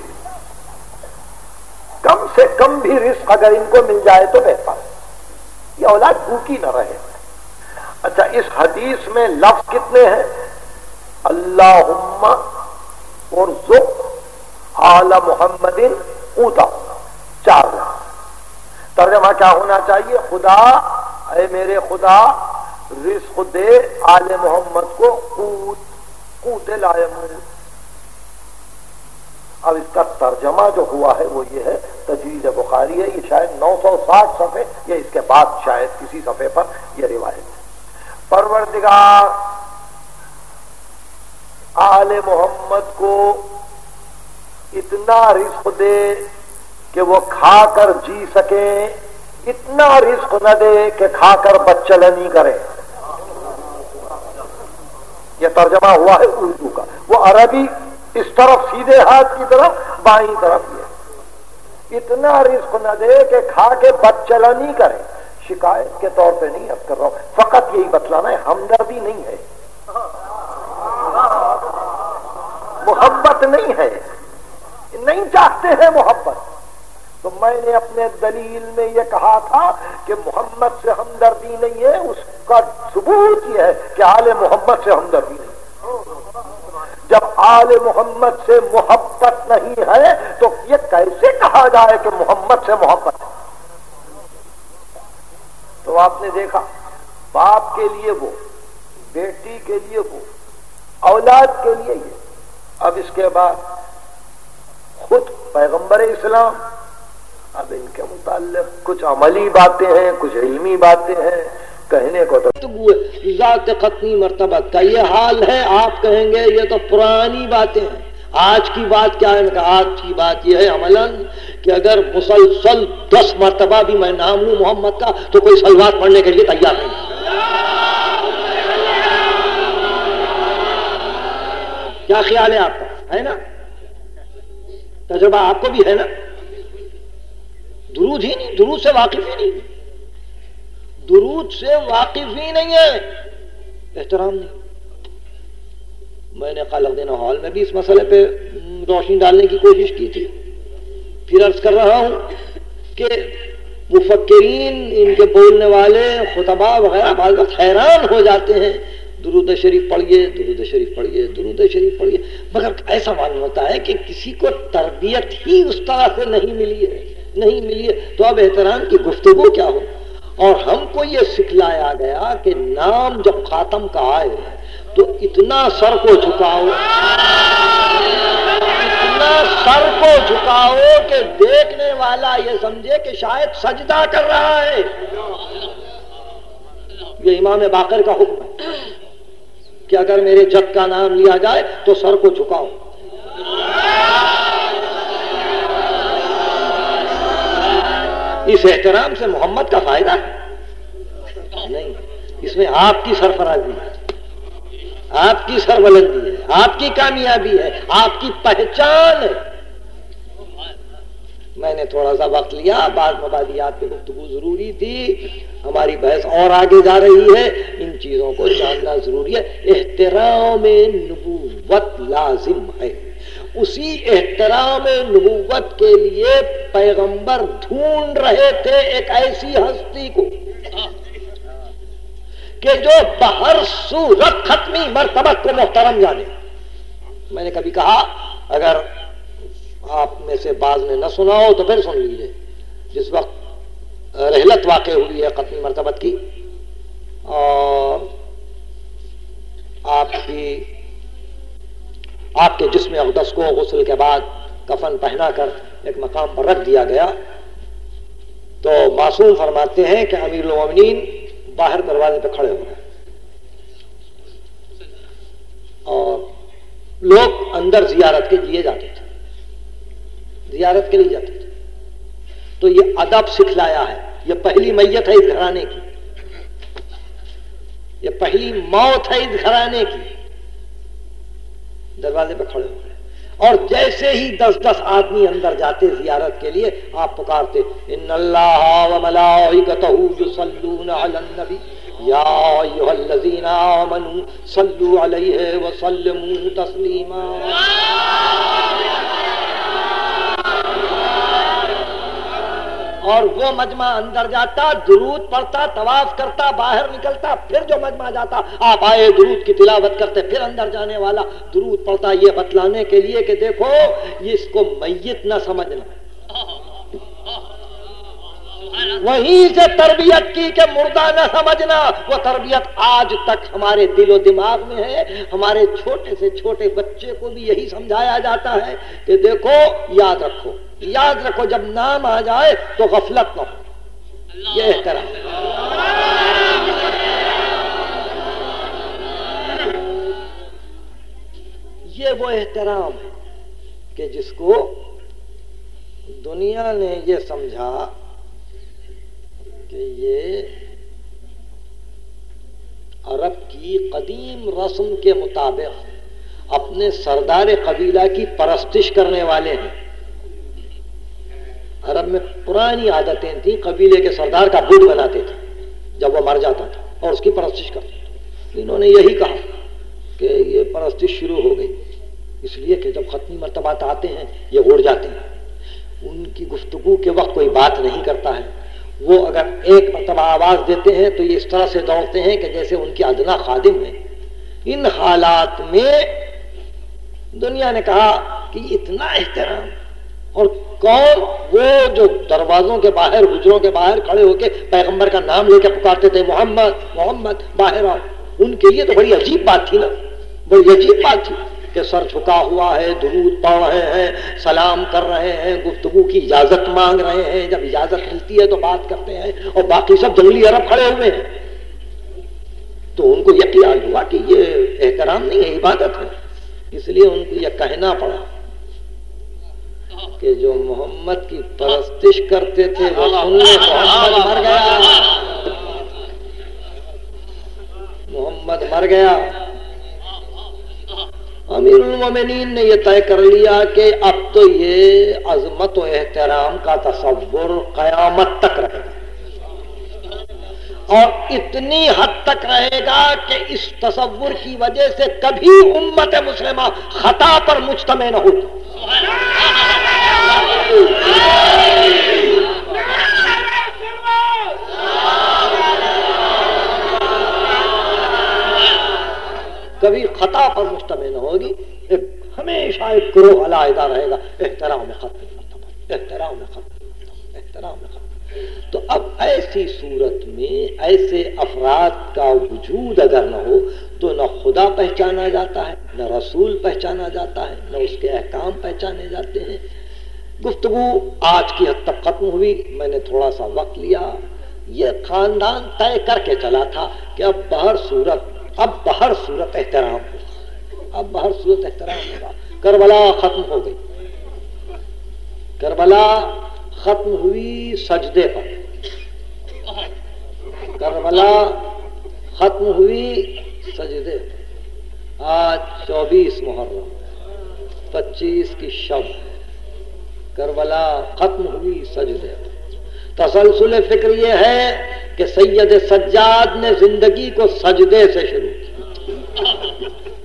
کم سے کم بھی رزق اگر ان کو مل جائے تو بہتر، یہ اولاد بھوکی نہ رہے. اچھا، اس حدیث میں لفظ کتنے ہیں؟ اللہم ارزق آل محمد قوتا، 4 لفظ. ترجمہ کیا ہونا چاہیے؟ خدا، اے میرے خدا رزق دے آل محمد کو قوت لایموت. اب اس کا ترجمہ جو ہوا ہے وہ یہ ہے، تجوید بخاری ہے، یہ شاید 960 صفحے یا اس کے بعد شاید کسی صفحے پر یہ روایت ہے. پروردگار آل محمد کو اتنا رزق دے کہ وہ کھا کر جی سکیں، اتنا رزق نہ دے کہ کھا کر بچلنی کرے. یہ ترجمہ ہوا ہے اردو کا. وہ عربی اس طرف سیدھے ہاتھ کی طرف بائیں طرف یہ اتنا رزق نہ دے کہ کھا کے بدچلنی کرے. شکایت کے طور پہ نہیں عرض کر رہا ہوں، فقط یہی بتلانا ہے، ہمدردی نہیں ہے، محبت نہیں ہے، نہیں چاہتے ہیں محبت. تو میں نے اپنے دلیل میں یہ کہا تھا کہ محمد سے ہمدردی نہیں ہے، اس کا ثبوت یہ ہے کہ آل محمد سے ہمدردی نہیں. جب آل محمد سے محبت نہیں ہے تو یہ کیسے کہا جائے کہ محمد سے محبت ہے؟ تو آپ نے دیکھا، باپ کے لیے وہ، بیٹی کے لیے وہ، اولاد کے لیے یہ. اب اس کے بعد خود پیغمبر اسلام، اب ان کے متعلق کچھ عملی باتیں ہیں، کچھ علمی باتیں ہیں، کہنے کو تو ذات قطنی مرتبت کا یہ حال ہے. آپ کہیں گے یہ تو پرانی باتیں ہیں، آج کی بات کیا ہے؟ آج کی بات یہ ہے عملاً کہ اگر مسلسل 10 مرتبہ بھی میں نام لوں محمد کا تو کوئی صلوات پڑھنے کے لیے تیار نہیں. کیا خیال ہے آپ کا؟ ہے نا تجربہ؟ آپ کو بھی ہے نا؟ درود ہی نہیں، درود سے واقف ہی نہیں، درود سے واقف ہی نہیں ہے، احترام نہیں. میں نے خالق دینا ہال میں بھی اس مسئلے پہ روشنی ڈالنے کی کوشش کی تھی. پھر عرض کر رہا ہوں کہ مفکرین، ان کے بولنے والے خطباء وغیرہ بعض وقت حیران ہو جاتے ہیں درود شریف پڑھیے، درود شریف پڑھیے، درود شریف پڑھیے، مگر ایسا معلوم ہوتا ہے کہ کسی کو تربیت ہی اس طرح سے نہیں ملی ہے، تو اب احترام کی گفتگو کیا ہو؟ اور ہم کو یہ سکھلایا گیا کہ نام جب خاتم کا آئے تو اتنا سر کو جھکاؤ کہ دیکھنے والا یہ سمجھے کہ شاید سجدہ کر رہا ہے۔ یہ امام باقر کا حکم ہے کہ اگر میرے جد کا نام لیا جائے تو سر کو جھکاؤ۔ اس احترام سے محمد کا فائدہ نہیں، اس میں آپ کی سرفرازی ہے، آپ کی سربلندی ہے، آپ کی کامیابی ہے، آپ کی پہچان ہے۔ میں نے تھوڑا سا وقت لیا، بعض مبادیات پہ گفتگو ضروری تھی، ہماری بحث اور آگے جا رہی ہے، ان چیزوں کو جاننا ضروری ہے۔ احترام نبوت لازم ہے، اسی احترام نبوت کے لیے پیغمبر ڈھونڈ رہے تھے ایک ایسی ہستی کو کہ جو بہر صورت ختمی مرتبت کو محترم جانے۔ میں نے کبھی کہا، اگر آپ میں سے بعض نے نہ سنا ہو تو پھر سن لیجئے، جس وقت رحلت واقع ہوئی ہے ختمی مرتبت کی، اور آپ کے جسم اقدس کو غسل کے بعد کفن پہنا کر ایک مقام پر رکھ دیا گیا، تو معصوم فرماتے ہیں کہ امیر المومنین باہر دروازے پہ کھڑے ہو گئے اور لوگ اندر زیارت کے لیے جاتے تھے، تو یہ ادب سکھلایا ہے۔ یہ پہلی میت ہے اس گھرانے کی، یہ پہلی موت ہے اس گھرانے کی۔ دروازے پہ کھڑے ہو گئے اور جیسے ہی 10 آدمی اندر جاتے زیارت کے لیے، آپ پکارتے ان اللہ وملائکتہ یصلون علی النبی یا ایھا الذین آمنوا صلوا علیہ وسلموا تسلیما۔ اور وہ مجمع اندر جاتا، درود پڑھتا، طواف کرتا، باہر نکلتا، پھر جو مجمع جاتا، آپ آئے درود کی تلاوت کرتے، پھر اندر جانے والا درود پڑھتا، یہ بتلانے کے لیے کہ دیکھو یہ اس کو میت نہ سمجھنا۔ وہیں سے تربیت کی کہ مردہ نہ سمجھنا۔ وہ تربیت آج تک ہمارے دل و دماغ میں ہے۔ ہمارے چھوٹے سے چھوٹے بچے کو بھی یہی سمجھایا جاتا ہے کہ دیکھو یاد رکھو جب نام آ جائے تو غفلت نہ ہو۔ یہ احترام، یہ وہ احترام ہے کہ جس کو دنیا نے یہ سمجھا کہ یہ عرب کی قدیم رسم کے مطابق اپنے سردار قبیلہ کی پرستش کرنے والے ہیں۔ عرب میں پرانی عادتیں تھیں، قبیلے کے سردار کا بت بناتے تھے جب وہ مر جاتا تھا اور اس کی پرستش کرتے تھے۔ انہوں نے یہی کہا کہ یہ پرستش شروع ہو گئی، اس لیے کہ جب ختمی مرتبات آتے ہیں یہ اڑ جاتے ہیں، ان کی گفتگو کے وقت کوئی بات نہیں کرتا ہے، وہ اگر ایک مرتبہ آواز دیتے ہیں تو یہ اس طرح سے دوڑتے ہیں کہ جیسے ان کی ادنا خادم ہے۔ ان حالات میں دنیا نے کہا کہ اتنا احترام، اور کون وہ جو دروازوں کے باہر، حجروں کے باہر کھڑے ہو کے پیغمبر کا نام لے کے پکارتے تھے محمد محمد باہر آؤ، ان کے لیے تو بڑی عجیب بات تھی نا، بڑی عجیب بات تھی کہ سر جھکا ہوا ہے، درود پڑھ رہے ہیں، سلام کر رہے ہیں، گفتگو کی اجازت مانگ رہے ہیں، جب اجازت ملتی ہے تو بات کرتے ہیں، اور باقی سب جنگلی عرب کھڑے ہوئے ہیں۔ تو ان کو یہ خیال ہوا کہ یہ احترام نہیں ہے، عبادت ہے، اس لیے ان کو یہ کہنا پڑا کہ جو محمد کی پرستش کرتے تھے وہ سن لے، محمد مر گیا، محمد مر گیا۔ امیر المومنین نے یہ طے کر لیا کہ اب تو یہ عظمت و احترام کا تصور قیامت تک رہے گا، اور اتنی حد تک رہے گا کہ اس تصور کی وجہ سے کبھی امت مسلمہ خطا پر مجتمع نہ ہوگی۔ خطا پر مشتمل نہ ہوگی، ایک ہمیشہ ایک گروہ علیحدہ رہے گا، احترام ختم، احترام ختم، احترام ختم۔ تو اب ایسی صورت میں ایسے افراد کا وجود اگر نہ ہو تو نہ خدا پہچانا جاتا ہے، نہ رسول پہچانا جاتا ہے، نہ اس کے احکام پہچانے جاتے ہیں۔ گفتگو آج کی حد تک ختم ہوئی، میں نے تھوڑا سا وقت لیا۔ یہ خاندان طے کر کے چلا تھا کہ اب بہر صورت احترام ہوگا، اب بہر صورت احترام ہوگا۔ کربلا ختم ہو گئی، کربلا ختم ہوئی سجدے پر، کربلا ختم ہوئی سجدے پر۔ آج 24 محرم 25 کی شب، کربلا ختم ہوئی سجدے پر۔ تسلسل فکر یہ ہے کہ سید سجاد نے زندگی کو سجدے سے شروع کیا،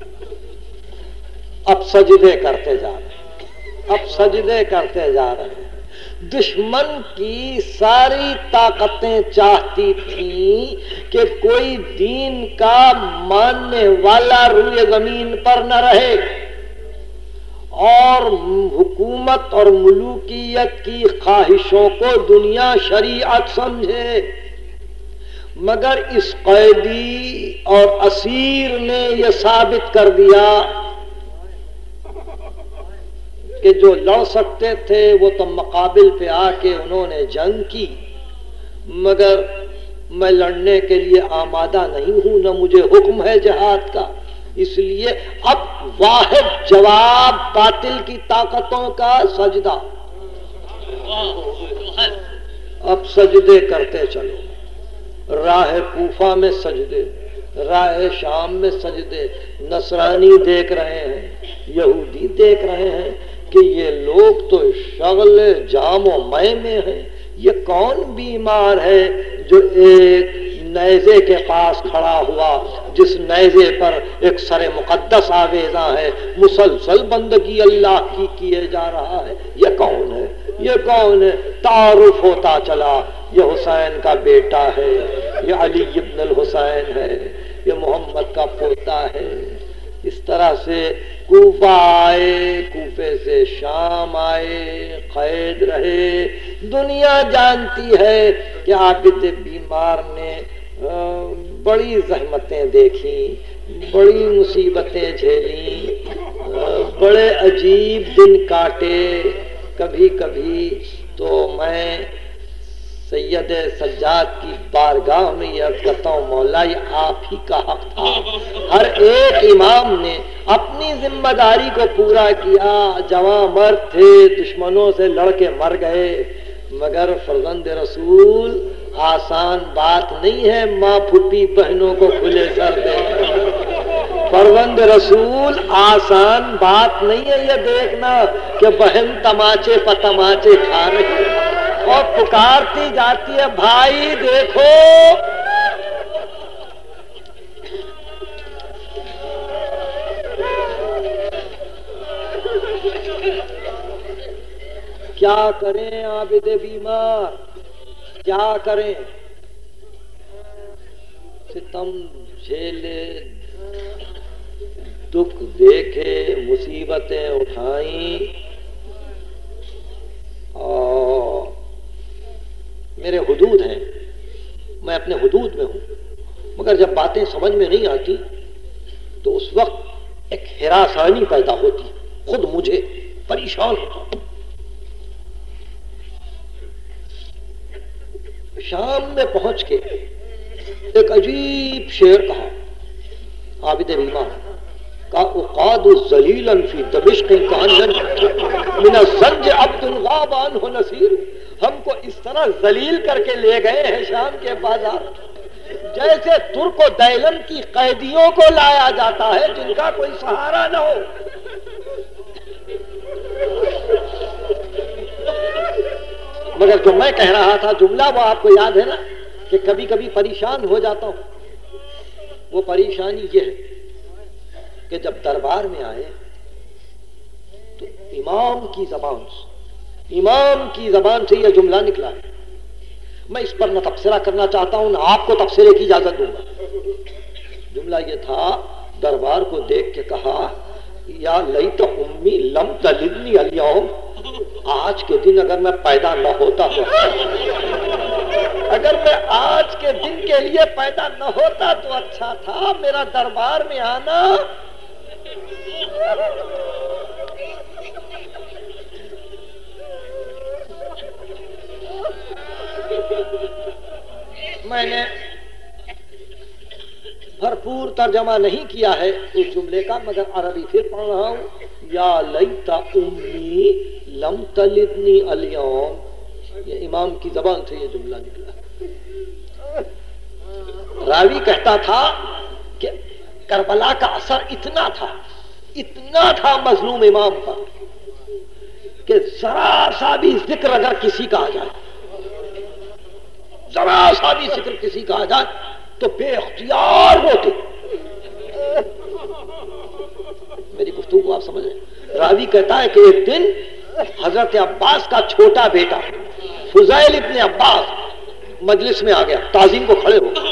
اب سجدے کرتے جا رہے ہیں، اب سجدے کرتے جا رہے ہیں۔ دشمن کی ساری طاقتیں چاہتی تھیں کہ کوئی دین کا ماننے والا روئے زمین پر نہ رہے اور حکومت اور ملوکیت کی خواہشوں کو دنیا شریعت سمجھے، مگر اس قیدی اور اسیر نے یہ ثابت کر دیا کہ جو لڑ سکتے تھے وہ تو مقابل پہ آ کے انہوں نے جنگ کی، مگر میں لڑنے کے لیے آمادہ نہیں ہوں، نہ مجھے حکم ہے جہاد کا۔ اس لیے اب واحد جواب باطل کی طاقتوں کا سجدہ، اب سجدے کرتے چلو۔ راہ کوفہ میں سجدے، راہ شام میں سجدے، نصرانی دیکھ رہے ہیں، یہودی دیکھ رہے ہیں کہ یہ لوگ تو شغل جام و میں ہیں، یہ کون بیمار ہے جو ایک نیزے کے پاس کھڑا ہوا، جس نیزے پر ایک سر مقدس آویزاں ہے، مسلسل بندگی اللہ کی کیے جا رہا ہے، یہ کون ہے، یہ کون ہے؟ تعارف ہوتا چلا، یہ حسین کا بیٹا ہے، یہ علی ابن الحسین ہے، یہ محمد کا پوتا ہے۔ اس طرح سے کوفہ آئے، کوفے سے شام آئے، قید رہے۔ دنیا جانتی ہے کہ عابد بیمار نے بڑی زحمتیں دیکھیں، بڑی مصیبتیں جھیلیں، بڑے عجیب دن کاٹے۔ کبھی کبھی تو میں سید سجاد کی بارگاہ میں یہ عرض کرتا ہوں، مولا یہ آپ ہی کا حق تھا۔ ہر ایک امام نے اپنی ذمہ داری کو پورا کیا، جوان مرد تھے، دشمنوں سے لڑ کے مر گئے، مگر فرزند رسول آسان بات نہیں ہے ماں پھوپھی بہنوں کو کھلے سر دے۔ فرزند رسول آسان بات نہیں ہے یہ دیکھنا کہ بہن تماچے پہ تماچے کھا رہی ہے اور پکارتی جاتی ہے بھائی دیکھو۔ کیا کریں عابد بیمار، کیا کریں؟ ستم جھیلے، دکھ دیکھے، مصیبتیں اٹھائیں، اور میرے حدود ہیں، میں اپنے حدود میں ہوں، مگر جب باتیں سمجھ میں نہیں آتی تو اس وقت ایک ہراسانی پیدا ہوتی، خود مجھے پریشان ہوتا۔ شام میں پہنچ کے ایک عجیب شعر کہا عابد بیمار کا، اقاد ذلیلا فی دمشق کانن من الزنج عبد غاب عنہ نصیر۔ ہم کو اس طرح ذلیل کر کے لے گئے ہیں شام کے بازار، جیسے ترک و دیلم کی قیدیوں کو لایا جاتا ہے جن کا کوئی سہارا نہ ہو۔ مگر جو میں کہہ رہا تھا جملہ وہ آپ کو یاد ہے نا کہ کبھی کبھی پریشان ہو جاتا ہوں۔ وہ پریشانی یہ ہے کہ جب دربار میں آئے تو امام کی زبان سے یہ جملہ نکلا ہے۔ میں اس پر نہ تبصرہ کرنا چاہتا ہوں نہ آپ کو تبصرے کی اجازت دوں گا۔ جملہ یہ تھا دربار کو دیکھ کے کہا یا لیت امی لم تلدنی الیوم، آج کے دن اگر میں پیدا نہ ہوتا تو اگر میں آج کے دن کے لیے پیدا نہ ہوتا تو اچھا تھا، میرا دربار میں آنا میں نے بھرپور ترجمہ نہیں کیا ہے اس جملے کا، مگر عربی پھر پڑھ رہا ہوں، یا لیت امی لم تلدنی الیوم، یہ امام کی زبان سے یہ جملہ نکلا۔ راوی کہتا تھا کہ کربلا کا اثر اتنا تھا مظلوم امام پر کہ ذرا سا بھی ذکر اگر کسی کا آ جائے، ذرا سا بھی ذکر کسی کا آ جائے تو بے اختیار روتے۔ میری گفتگو آپ سمجھ رہے؟ راوی کہتا ہے کہ ایک دن حضرت عباس کا چھوٹا بیٹا فضیل ابن عباس مجلس میں آ گیا، تعظیم کو کھڑے ہو گئے۔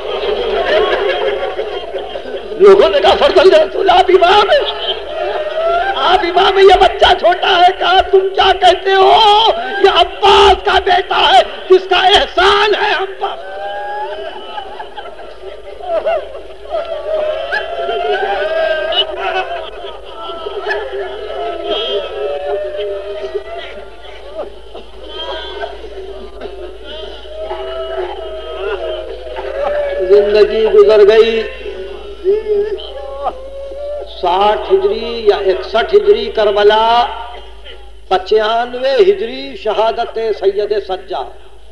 لوگوں نے کہا فرزند رسول آپ امام ہیں، آپ امام ہیں، یہ بچہ چھوٹا ہے، کہا تم کیا کہتے ہو، یہ عباس کا بیٹا ہے جس کا احسان ہے ہم پر۔ زندگی گزر گئی، 60 ہجری یا 61 ہجری کربلا، 95 ہجری شہادت سید سجاد،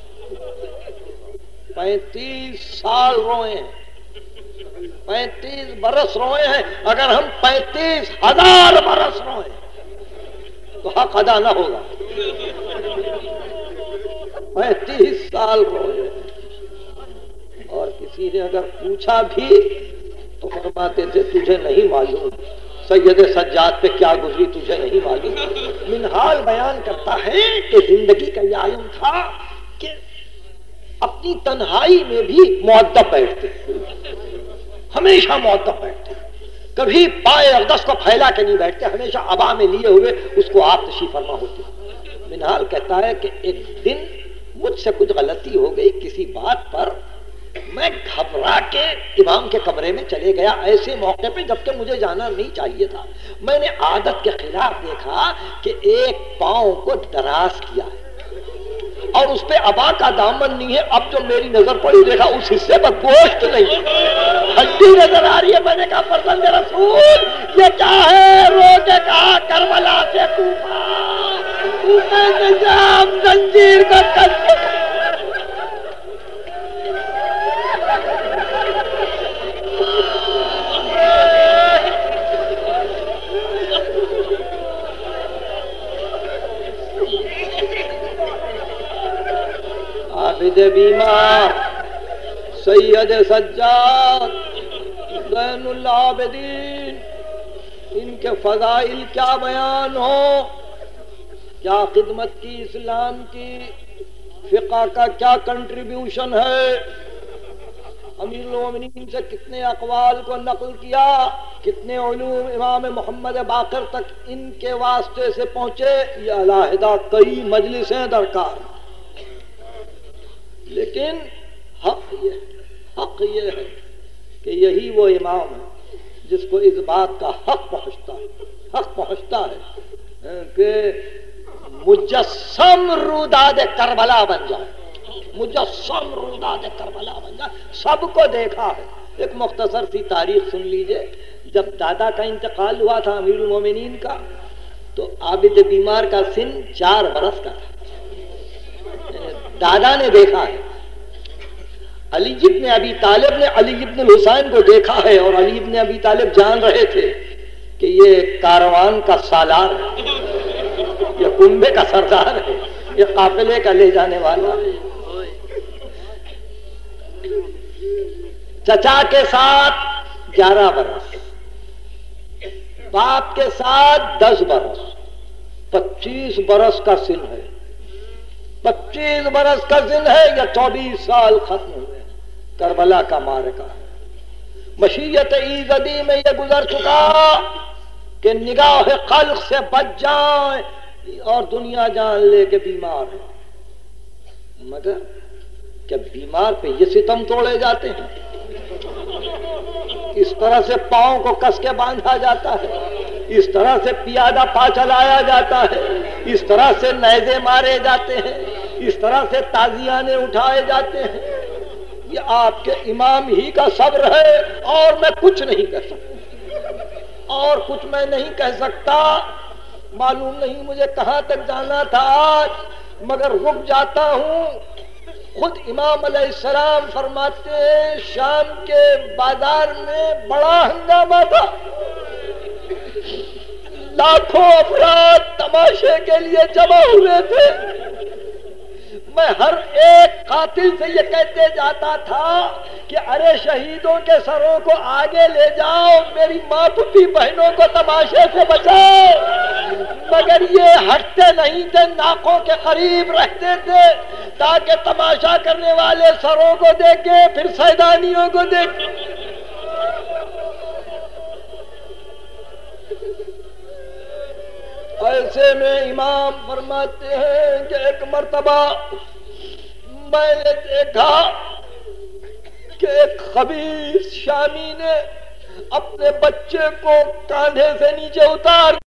35 سال روئے ہیں، 35 برس روئے ہیں۔ اگر ہم 35,000 برس روئے تو حق ادا نہ ہوگا۔ 35 سال روئے ہیں، اور کسی نے اگر پوچھا بھی تو فرماتے تھے تجھے نہیں معلوم سید سجاد پہ کیا گزری، تجھے نہیں معلوم۔ منہال بیان کرتا ہے کہ زندگی کا یہ عالم تھا کہ اپنی تنہائی میں بھی مؤدب بیٹھتے، ہمیشہ مؤدب بیٹھتے، کبھی پائے اقدس کو پھیلا کے نہیں بیٹھتے، ہمیشہ عبا میں لیے ہوئے اس کو آپ تشریف فرما ہوتے۔ منہال کہتا ہے کہ ایک دن مجھ سے کچھ غلطی ہو گئی کسی بات پر، میں گھبرا کے امام کے کمرے میں چلے گیا ایسے موقع پہ جبکہ مجھے جانا نہیں چاہیے تھا۔ میں نے عادت کے خلاف دیکھا کہ ایک پاؤں کو دراز کیا ہے اور اس پہ عبا کا دامن نہیں ہے۔ اب جو میری نظر پڑی دیکھا اس حصے پر گوشت نہیں، ہڈی نظر آ رہی ہے۔ میں نے کہا فرزند رسول یہ کیا ہے؟ رو کے کہا کربلا سے کوفہ نظام زنجیر کا کس عابد بیمار سید سجاد زین العابدین، ان کے فضائل کیا بیان ہو، کیا خدمت کی اسلام کی، فقہ کا کیا کنٹریبیوشن ہے، امیر المومنین سے کتنے اقوال کو نقل کیا، کتنے علوم امام محمد باقر تک ان کے واسطے سے پہنچے، یہ علیحدہ کئی مجلسیں درکار۔ لیکن حق یہ ہے کہ یہی وہ امام ہے جس کو اس بات کا حق پہنچتا ہے کہ مجسم روداد کربلا بن جائے، مجسم روداد کربلا بن جائے۔ سب کو دیکھا ہے۔ ایک مختصر سی تاریخ سن لیجئے، جب دادا کا انتقال ہوا تھا امیر المومنین کا تو عابد بیمار کا سن 4 برس کا تھا۔ دادا نے دیکھا ہے، علی ابن ابی طالب نے علی ابن الحسین کو دیکھا ہے، اور علی ابن ابی طالب جان رہے تھے کہ یہ کاروان کا سالار ہے، یہ کنبے کا سردار ہے، یہ قافلے کا لے جانے والا ہے۔ چچا کے ساتھ 11 برس، باپ کے ساتھ 10 برس، 25 برس کا سن ہے، 25 برس کا سن ہے یا 24 سال ختم ہوئے۔ کربلا کا معرکہ ہے، مشیت ایزدی میں یہ گزر چکا کہ نگاہ خلق سے بچ جائیں اور دنیا جان لے کے بیمار ہے، مگر کیا بیمار پہ یہ ستم توڑے جاتے ہیں؟ اس طرح سے پاؤں کو کس کے باندھا جاتا ہے، اس طرح سے پیادہ پا چلایا جاتا ہے، اس طرح سے نیزے مارے جاتے ہیں، اس طرح سے تازیانے اٹھائے جاتے ہیں. یہ آپ کے امام ہی کا صبر ہے اور میں کچھ نہیں کہہ سکتا، اور کچھ میں نہیں کہہ سکتا. معلوم نہیں مجھے کہاں تک جانا تھا آج، مگر رک جاتا ہوں. خود امام علیہ السلام فرماتے ہیں شام کے بازار میں بڑا ہنگامہ تھا، لاکھوں افراد تماشے کے لیے جمع ہوئے تھے. میں ہر ایک قاتل سے یہ کہتے جاتا تھا کہ ارے شہیدوں کے سروں کو آگے لے جاؤ، میری ماں پھوپھی بہنوں کو تماشے سے بچاؤ، مگر یہ ہٹتے نہیں تھے، ناکوں کے قریب رہتے تھے تاکہ تماشا کرنے والے سروں کو دیکھیں پھر سیدانیوں کو دیکھیں. ایسے میں امام فرماتے ہیں کہ ایک مرتبہ میں نے دیکھا کہ ایک خبیث شامی نے اپنے بچے کو کاندھے سے نیچے اتار